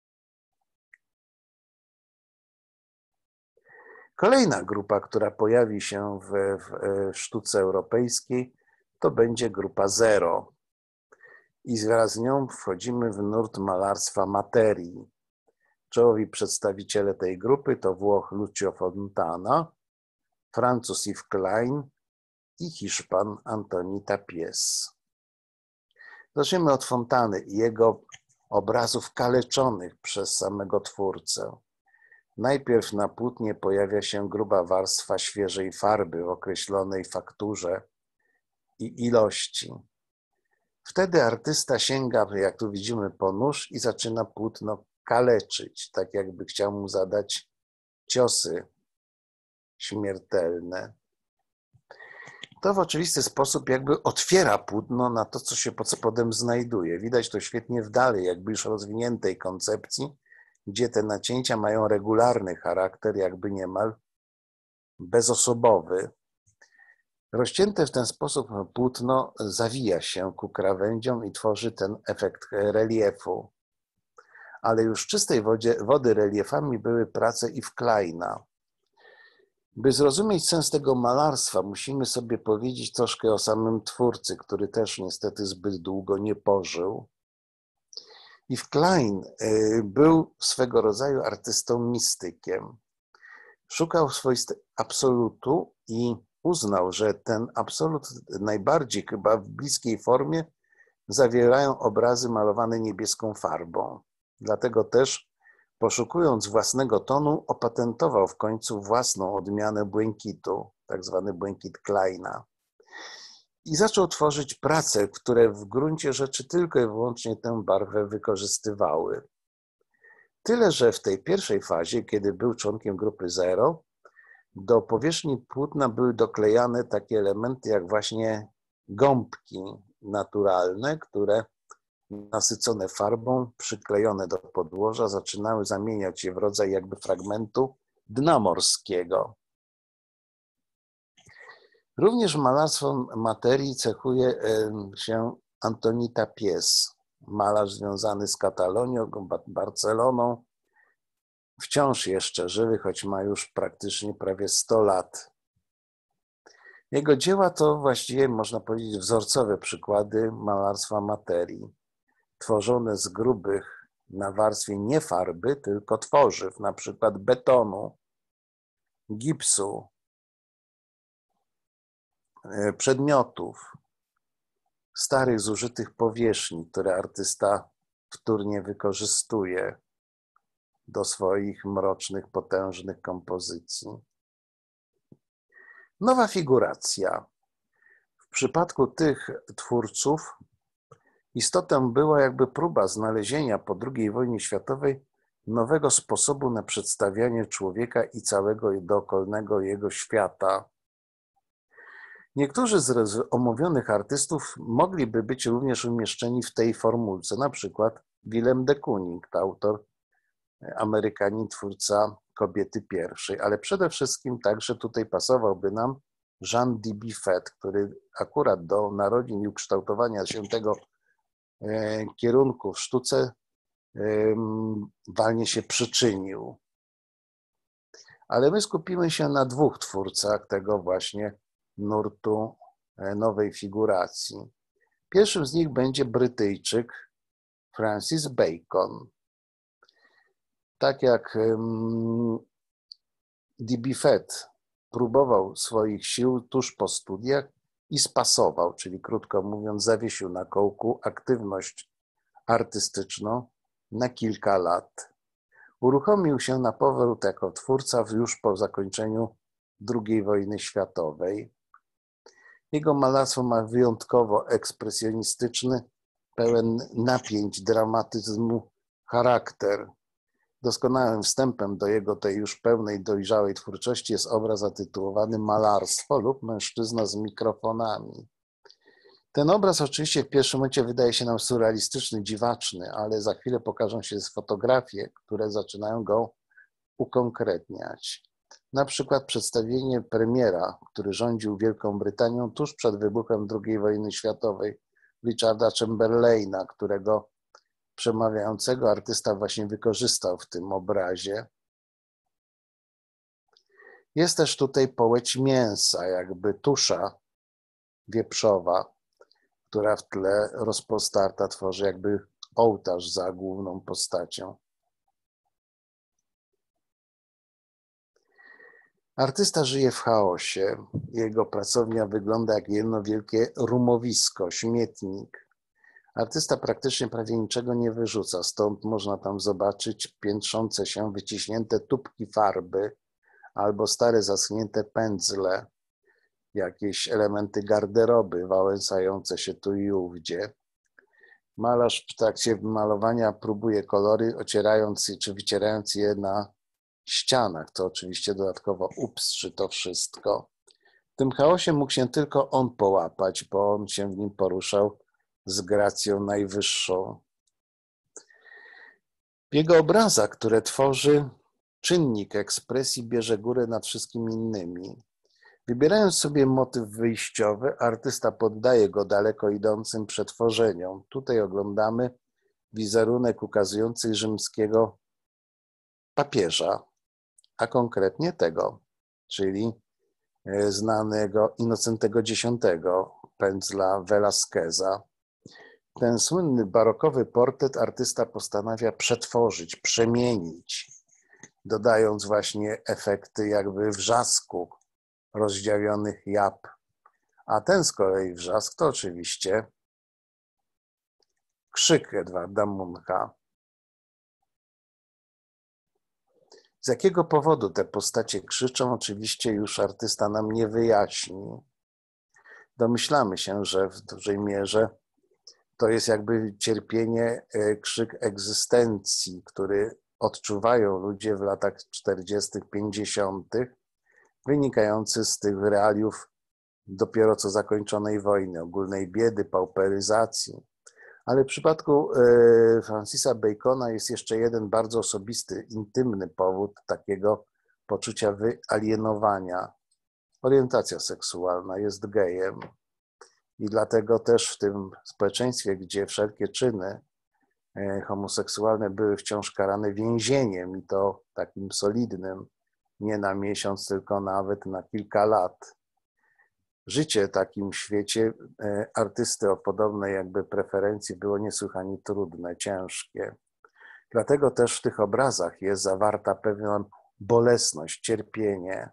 Kolejna grupa, która pojawi się w, w sztuce europejskiej, to będzie grupa Zero. I wraz z nią wchodzimy w nurt malarstwa materii. Czołowi przedstawiciele tej grupy to Włoch Lucio Fontana, Francuz Yves Klein i Hiszpan Antoni Tapies. Zacznijmy od Fontany i jego obrazów kaleczonych przez samego twórcę. Najpierw na płótnie pojawia się gruba warstwa świeżej farby w określonej fakturze i ilości. Wtedy artysta sięga, jak tu widzimy, po nóż i zaczyna płótno kaleczyć, tak jakby chciał mu zadać ciosy śmiertelne. To w oczywisty sposób jakby otwiera płótno na to, co się pod spodem znajduje. Widać to świetnie w dalej, jakby już rozwiniętej koncepcji, gdzie te nacięcia mają regularny charakter, jakby niemal bezosobowy. Rozcięte w ten sposób płótno zawija się ku krawędziom i tworzy ten efekt reliefu. Ale już w czystej wodzie, wody reliefami były prace Yves Kleina. By zrozumieć sens tego malarstwa, musimy sobie powiedzieć troszkę o samym twórcy, który też niestety zbyt długo nie pożył. Yves Klein był swego rodzaju artystą mistykiem. Szukał swoistego absolutu i uznał, że ten absolut najbardziej chyba w bliskiej formie zawierają obrazy malowane niebieską farbą. Dlatego też, poszukując własnego tonu, opatentował w końcu własną odmianę błękitu, tak zwany błękit Kleina. I zaczął tworzyć prace, które w gruncie rzeczy tylko i wyłącznie tę barwę wykorzystywały. Tyle, że w tej pierwszej fazie, kiedy był członkiem grupy Zero, do powierzchni płótna były doklejane takie elementy jak właśnie gąbki naturalne, które nasycone farbą, przyklejone do podłoża, zaczynały zamieniać się w rodzaj jakby fragmentu dna morskiego. Również malarstwo materii cechuje się Antonita Pies, malarz związany z Katalonią, Barceloną, wciąż jeszcze żywy, choć ma już praktycznie prawie sto lat. Jego dzieła to właściwie, można powiedzieć, wzorcowe przykłady malarstwa materii, tworzone z grubych na warstwie nie farby, tylko tworzyw, na przykład betonu, gipsu, przedmiotów, starych, zużytych powierzchni, które artysta wtórnie wykorzystuje do swoich mrocznych, potężnych kompozycji. Nowa figuracja. W przypadku tych twórców istotą była jakby próba znalezienia po drugiej wojnie światowej nowego sposobu na przedstawianie człowieka i całego dookolnego jego świata. Niektórzy z omówionych artystów mogliby być również umieszczeni w tej formułce, na przykład Willem de Kooning, autor, Amerykanin, twórca Kobiety pierwszej, ale przede wszystkim także tutaj pasowałby nam Jean Dubuffet, który akurat do narodzin i ukształtowania się tego kierunku w sztuce walnie się przyczynił. Ale my skupimy się na dwóch twórcach tego właśnie nurtu nowej figuracji. Pierwszym z nich będzie Brytyjczyk Francis Bacon. Tak jak Dubuffet próbował swoich sił tuż po studiach i spasował, czyli krótko mówiąc zawiesił na kołku aktywność artystyczną na kilka lat. Uruchomił się na powrót jako twórca już po zakończeniu drugiej wojny światowej. Jego malarstwo ma wyjątkowo ekspresjonistyczny, pełen napięć, dramatyzmu charakter. Doskonałym wstępem do jego tej już pełnej, dojrzałej twórczości jest obraz zatytułowany Malarstwo lub Mężczyzna z mikrofonami. Ten obraz oczywiście w pierwszym momencie wydaje się nam surrealistyczny, dziwaczny, ale za chwilę pokażą się fotografie, które zaczynają go ukonkretniać. Na przykład przedstawienie premiera, który rządził Wielką Brytanią tuż przed wybuchem drugiej wojny światowej, Richarda Chamberlaina, którego przemawiającego artysta właśnie wykorzystał w tym obrazie. Jest też tutaj połeć mięsa, jakby tusza wieprzowa, która w tle rozpostarta tworzy jakby ołtarz za główną postacią. Artysta żyje w chaosie. Jego pracownia wygląda jak jedno wielkie rumowisko, śmietnik. Artysta praktycznie prawie niczego nie wyrzuca, stąd można tam zobaczyć piętrzące się, wyciśnięte tubki farby albo stare, zaschnięte pędzle, jakieś elementy garderoby wałęsające się tu i ówdzie. Malarz w trakcie malowania próbuje kolory, ocierając je czy wycierając je na ścianach, to oczywiście dodatkowo upstrzy to wszystko. W tym chaosie mógł się tylko on połapać, bo on się w nim poruszał z gracją najwyższą. W jego obrazach, które tworzy, czynnik ekspresji bierze górę nad wszystkimi innymi. Wybierając sobie motyw wyjściowy, artysta poddaje go daleko idącym przetworzeniom. Tutaj oglądamy wizerunek ukazujący rzymskiego papieża, a konkretnie tego, czyli znanego Innocentego Dziesiątego, pędzla Velasqueza. Ten słynny barokowy portret artysta postanawia przetworzyć, przemienić, dodając właśnie efekty jakby wrzasku rozdziawionych jab. A ten z kolei wrzask to oczywiście krzyk Edwarda Muncha. Z jakiego powodu te postacie krzyczą, oczywiście już artysta nam nie wyjaśni. Domyślamy się, że w dużej mierze to jest jakby cierpienie, krzyk egzystencji, który odczuwają ludzie w latach czterdziestych, pięćdziesiątych, wynikający z tych realiów dopiero co zakończonej wojny, ogólnej biedy, pauperyzacji. Ale w przypadku Francisa Bacona jest jeszcze jeden bardzo osobisty, intymny powód takiego poczucia wyalienowania. Orientacja seksualna, jest gejem. I dlatego też w tym społeczeństwie, gdzie wszelkie czyny homoseksualne były wciąż karane więzieniem i to takim solidnym, nie na miesiąc, tylko nawet na kilka lat. Życie w takim świecie artysty o podobnej jakby preferencji było niesłychanie trudne, ciężkie. Dlatego też w tych obrazach jest zawarta pewna bolesność, cierpienie.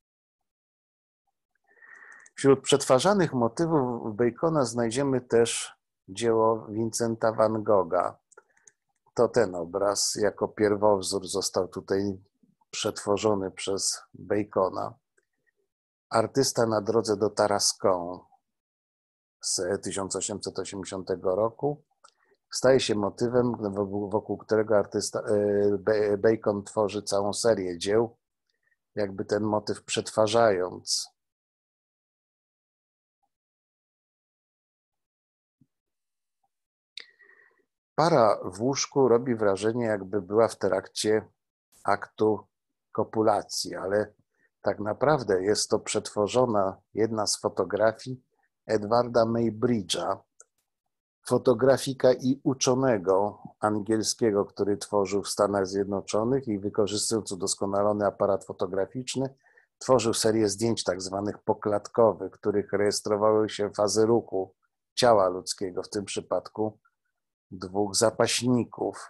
Wśród przetwarzanych motywów Bacona znajdziemy też dzieło Vincenta van Gogha. To ten obraz jako pierwowzór został tutaj przetworzony przez Bacona. Artysta na drodze do Tarascon z tysiąc osiemset osiemdziesiątego roku staje się motywem, wokół którego artysta Bacon tworzy całą serię dzieł, jakby ten motyw przetwarzając. Para w łóżku robi wrażenie, jakby była w trakcie aktu kopulacji, ale tak naprawdę jest to przetworzona jedna z fotografii Edwarda Maybridge'a, fotografika i uczonego angielskiego, który tworzył w Stanach Zjednoczonych i wykorzystując udoskonalony aparat fotograficzny, tworzył serię zdjęć tak zwanych poklatkowych, których rejestrowały się fazy ruchu ciała ludzkiego, w tym przypadku dwóch zapaśników.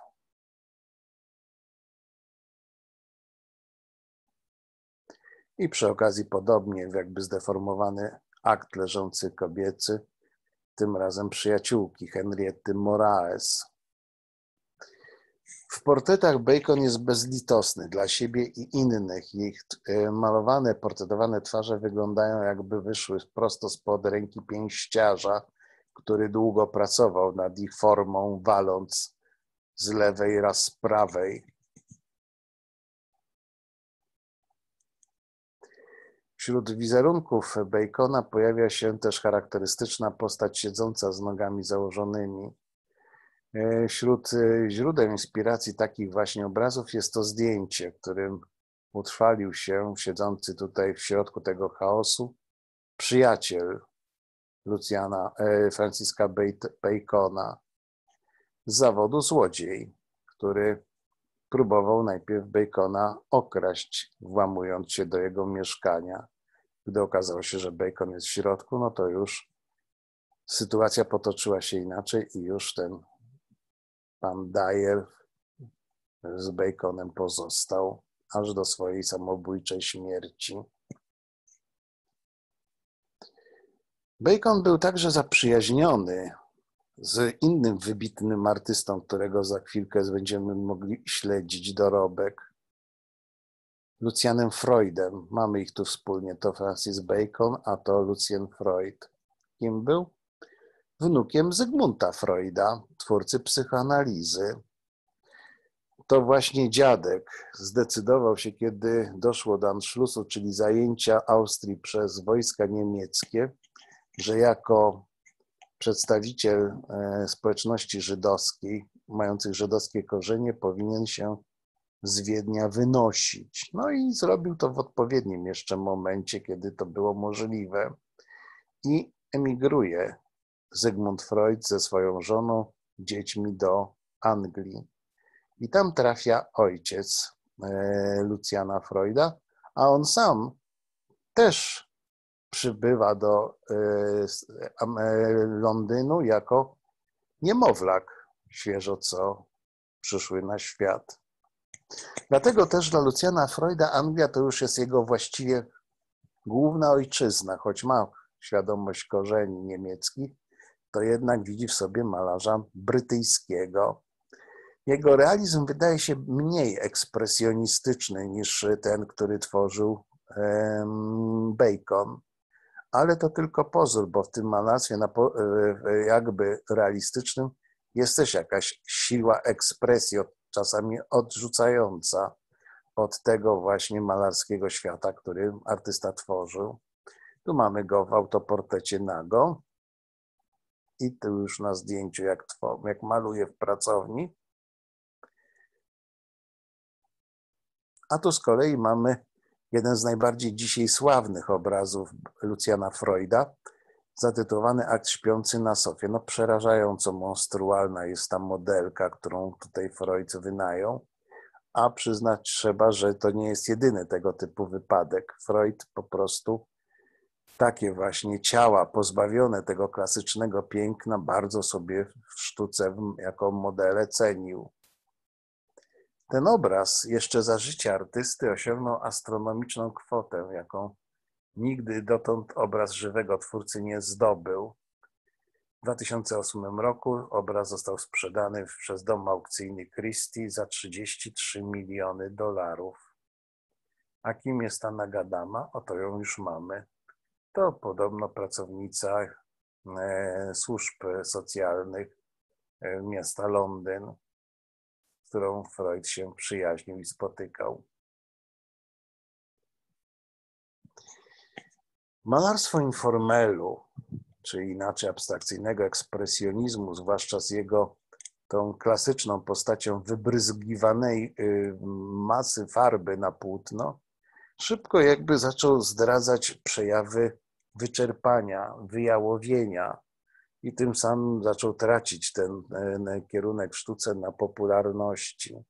I przy okazji podobnie jakby zdeformowany akt leżący kobiecy, tym razem przyjaciółki Henrietty Moraes. W portretach Bacon jest bezlitosny dla siebie i innych. Ich malowane, portretowane twarze wyglądają, jakby wyszły prosto spod ręki pięściarza, który długo pracował nad ich formą, waląc z lewej raz z prawej. Wśród wizerunków Bacona pojawia się też charakterystyczna postać siedząca z nogami założonymi. Wśród źródeł inspiracji takich właśnie obrazów jest to zdjęcie, w którym utrwalił się, siedzący tutaj w środku tego chaosu, przyjaciel Luciana, Franciska Bacona z zawodu złodziej, który próbował najpierw Bacona okraść, włamując się do jego mieszkania. Gdy okazało się, że Bacon jest w środku, no to już sytuacja potoczyła się inaczej i już ten pan Dyer z Baconem pozostał aż do swojej samobójczej śmierci. Bacon był także zaprzyjaźniony z innym wybitnym artystą, którego za chwilkę będziemy mogli śledzić dorobek, Lucianem Freudem. Mamy ich tu wspólnie, to Francis Bacon, a to Lucian Freud. Kim był? Wnukiem Zygmunta Freuda, twórcy psychoanalizy. To właśnie dziadek zdecydował się, kiedy doszło do Anschlussu, czyli zajęcia Austrii przez wojska niemieckie, że jako przedstawiciel społeczności żydowskiej, mających żydowskie korzenie, powinien się z Wiednia wynosić. No i zrobił to w odpowiednim jeszcze momencie, kiedy to było możliwe. I emigruje Zygmunt Freud ze swoją żoną, dziećmi do Anglii. I tam trafia ojciec Luciana Freuda, a on sam też przybywa do Londynu jako niemowlak, świeżo co przyszły na świat. Dlatego też dla Luciana Freuda Anglia to już jest jego właściwie główna ojczyzna, choć ma świadomość korzeni niemieckich, to jednak widzi w sobie malarza brytyjskiego. Jego realizm wydaje się mniej ekspresjonistyczny niż ten, który tworzył Bacon. Ale to tylko pozór, bo w tym malarstwie jakby realistycznym jest też jakaś siła ekspresji, czasami odrzucająca od tego właśnie malarskiego świata, który artysta tworzył. Tu mamy go w autoportrecie nago i tu już na zdjęciu, jak, jak maluje w pracowni. A tu z kolei mamy jeden z najbardziej dzisiaj sławnych obrazów Luciana Freuda. zatytułowany Akt śpiący na sofie. No przerażająco monstrualna jest ta modelka, którą tutaj Freud wynajął, a przyznać trzeba, że to nie jest jedyny tego typu wypadek. Freud po prostu takie właśnie ciała pozbawione tego klasycznego piękna bardzo sobie w sztuce jako modele cenił. Ten obraz jeszcze za życia artysty osiągnął astronomiczną kwotę, jaką nigdy dotąd obraz żywego twórcy nie zdobył. W dwa tysiące ósmym roku obraz został sprzedany przez dom aukcyjny Christie za trzydzieści trzy miliony dolarów. A kim jest ta Nagadama? Oto ją już mamy. To podobno pracownica e, służb socjalnych e, miasta Londyn, z którą Freud się przyjaźnił i spotykał. Malarstwo informelu, czyli inaczej abstrakcyjnego ekspresjonizmu, zwłaszcza z jego tą klasyczną postacią wybryzgiwanej masy farby na płótno, szybko jakby zaczął zdradzać przejawy wyczerpania, wyjałowienia i tym samym zaczął tracić ten, ten kierunek w sztuce na popularności.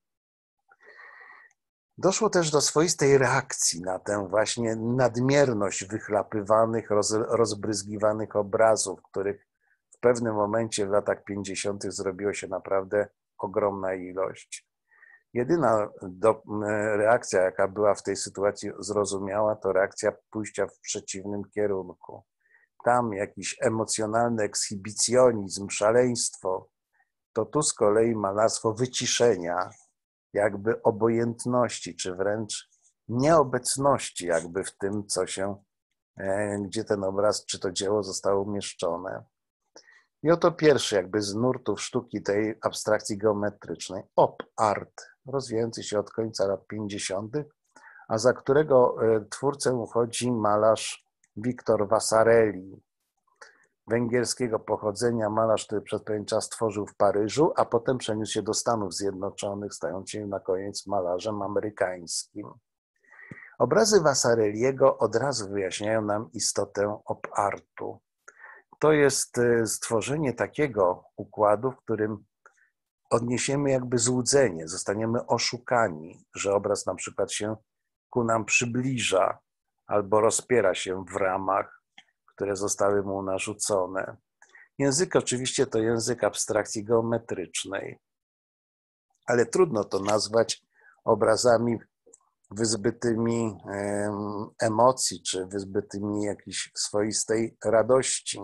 Doszło też do swoistej reakcji na tę właśnie nadmierność wychlapywanych, roz, rozbryzgiwanych obrazów, których w pewnym momencie w latach pięćdziesiątych zrobiło się naprawdę ogromna ilość. Jedyna do, reakcja, jaka była w tej sytuacji zrozumiała, to reakcja pójścia w przeciwnym kierunku. Tam jakiś emocjonalny ekshibicjonizm, szaleństwo, to tu z kolei malarstwo wyciszenia, jakby obojętności, czy wręcz nieobecności jakby w tym, co się, gdzie ten obraz, czy to dzieło zostało umieszczone. I oto pierwszy jakby z nurtów sztuki tej abstrakcji geometrycznej, op art, rozwijający się od końca lat pięćdziesiątych, a za którego twórcę uchodzi malarz Victor Vasarely, węgierskiego pochodzenia, malarz, który przez pewien czas tworzył w Paryżu, a potem przeniósł się do Stanów Zjednoczonych, stając się na koniec malarzem amerykańskim. Obrazy Vasarely'ego od razu wyjaśniają nam istotę op artu. To jest stworzenie takiego układu, w którym odniesiemy jakby złudzenie, zostaniemy oszukani, że obraz na przykład się ku nam przybliża albo rozpiera się w ramach, które zostały mu narzucone. Język oczywiście to język abstrakcji geometrycznej, ale trudno to nazwać obrazami wyzbytymi emocji, czy wyzbytymi jakiejś swoistej radości.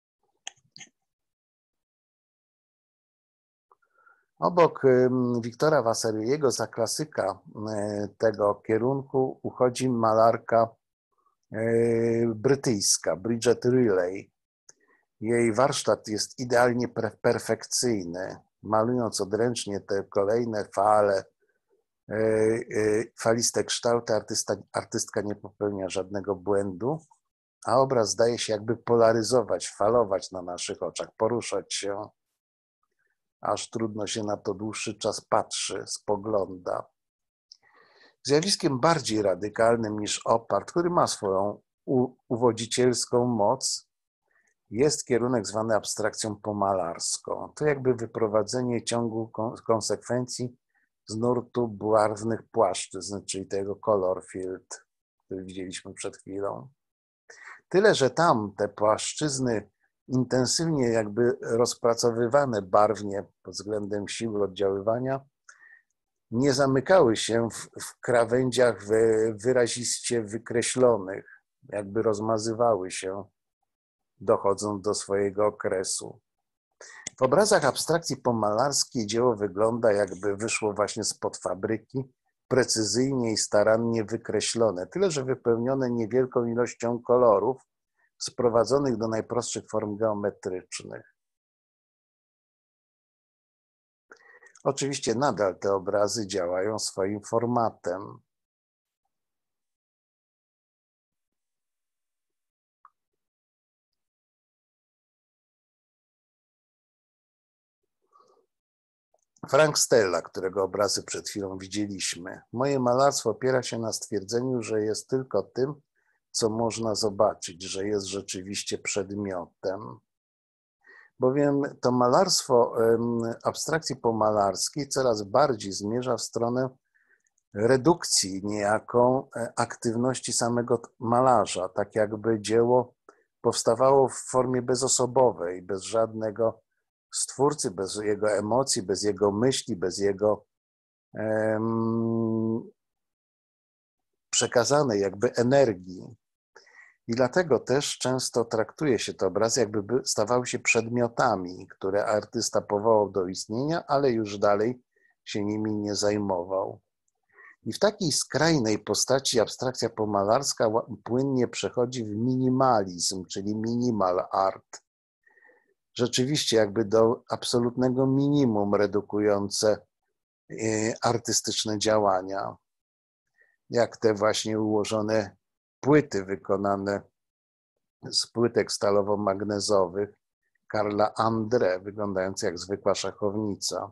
Obok Victora Vasarely'ego za klasyka tego kierunku uchodzi malarka brytyjska, Bridget Riley. Jej warsztat jest idealnie perfekcyjny. Malując odręcznie te kolejne fale, faliste kształty, artysta, artystka nie popełnia żadnego błędu, a obraz zdaje się jakby polaryzować, falować na naszych oczach, poruszać się, aż trudno się na to dłuższy czas patrzy, spogląda. Zjawiskiem bardziej radykalnym niż op art, który ma swoją uwodzicielską moc, jest kierunek zwany abstrakcją pomalarską. To jakby wyprowadzenie ciągu konsekwencji z nurtu barwnych płaszczyzn, czyli tego color field, który widzieliśmy przed chwilą. Tyle, że tam te płaszczyzny intensywnie jakby rozpracowywane barwnie pod względem siły oddziaływania nie zamykały się w, w krawędziach wyraziście wykreślonych, jakby rozmazywały się, dochodząc do swojego okresu. W obrazach abstrakcji pomalarskiej dzieło wygląda, jakby wyszło właśnie spod fabryki, precyzyjnie i starannie wykreślone, tyle że wypełnione niewielką ilością kolorów, sprowadzonych do najprostszych form geometrycznych. Oczywiście nadal te obrazy działają swoim formatem. Frank Stella, którego obrazy przed chwilą widzieliśmy. Moje malarstwo opiera się na stwierdzeniu, że jest tylko tym, co można zobaczyć, że jest rzeczywiście przedmiotem, bowiem to malarstwo abstrakcji pomalarskiej coraz bardziej zmierza w stronę redukcji niejaką aktywności samego malarza, tak jakby dzieło powstawało w formie bezosobowej, bez żadnego stwórcy, bez jego emocji, bez jego myśli, bez jego um, przekazanej jakby energii. I dlatego też często traktuje się te obrazy, jakby stawały się przedmiotami, które artysta powołał do istnienia, ale już dalej się nimi nie zajmował. I w takiej skrajnej postaci abstrakcja pomalarska płynnie przechodzi w minimalizm, czyli minimal art. Rzeczywiście jakby do absolutnego minimum redukujące artystyczne działania, jak te właśnie ułożone płyty wykonane z płytek stalowo-magnezowych Karla André, wyglądające jak zwykła szachownica.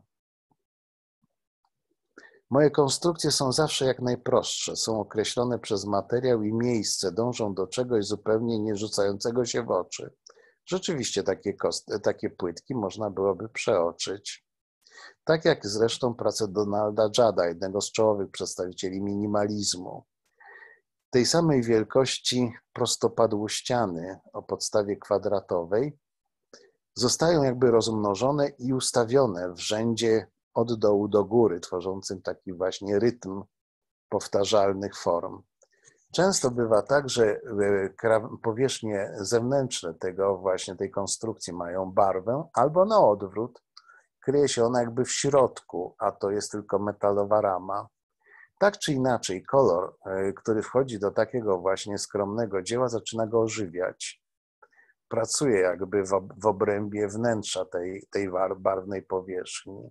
Moje konstrukcje są zawsze jak najprostsze, są określone przez materiał i miejsce, dążą do czegoś zupełnie nie rzucającego się w oczy. Rzeczywiście takie, kost- takie płytki można byłoby przeoczyć. Tak jak zresztą pracę Donalda Judda, jednego z czołowych przedstawicieli minimalizmu. Tej samej wielkości prostopadłościany o podstawie kwadratowej zostają jakby rozmnożone i ustawione w rzędzie od dołu do góry, tworzącym taki właśnie rytm powtarzalnych form. Często bywa tak, że powierzchnie zewnętrzne tego właśnie tej konstrukcji mają barwę, albo na odwrót, kryje się ona jakby w środku, a to jest tylko metalowa rama. Tak czy inaczej, kolor, który wchodzi do takiego właśnie skromnego dzieła, zaczyna go ożywiać. Pracuje jakby w obrębie wnętrza tej, tej barwnej powierzchni.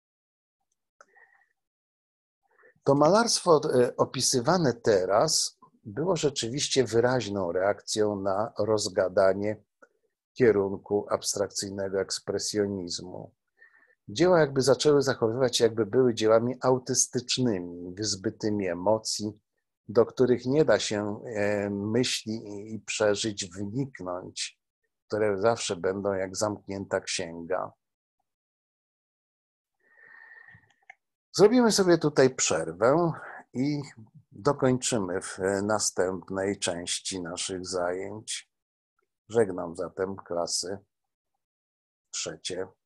To malarstwo opisywane teraz było rzeczywiście wyraźną reakcją na rozgadanie kierunku abstrakcyjnego ekspresjonizmu. Dzieła jakby zaczęły zachowywać się, jakby były dziełami autystycznymi, wyzbytymi emocji, do których nie da się myśli i przeżyć wniknąć, które zawsze będą jak zamknięta księga. Zrobimy sobie tutaj przerwę i dokończymy w następnej części naszych zajęć. Żegnam zatem klasy trzecie.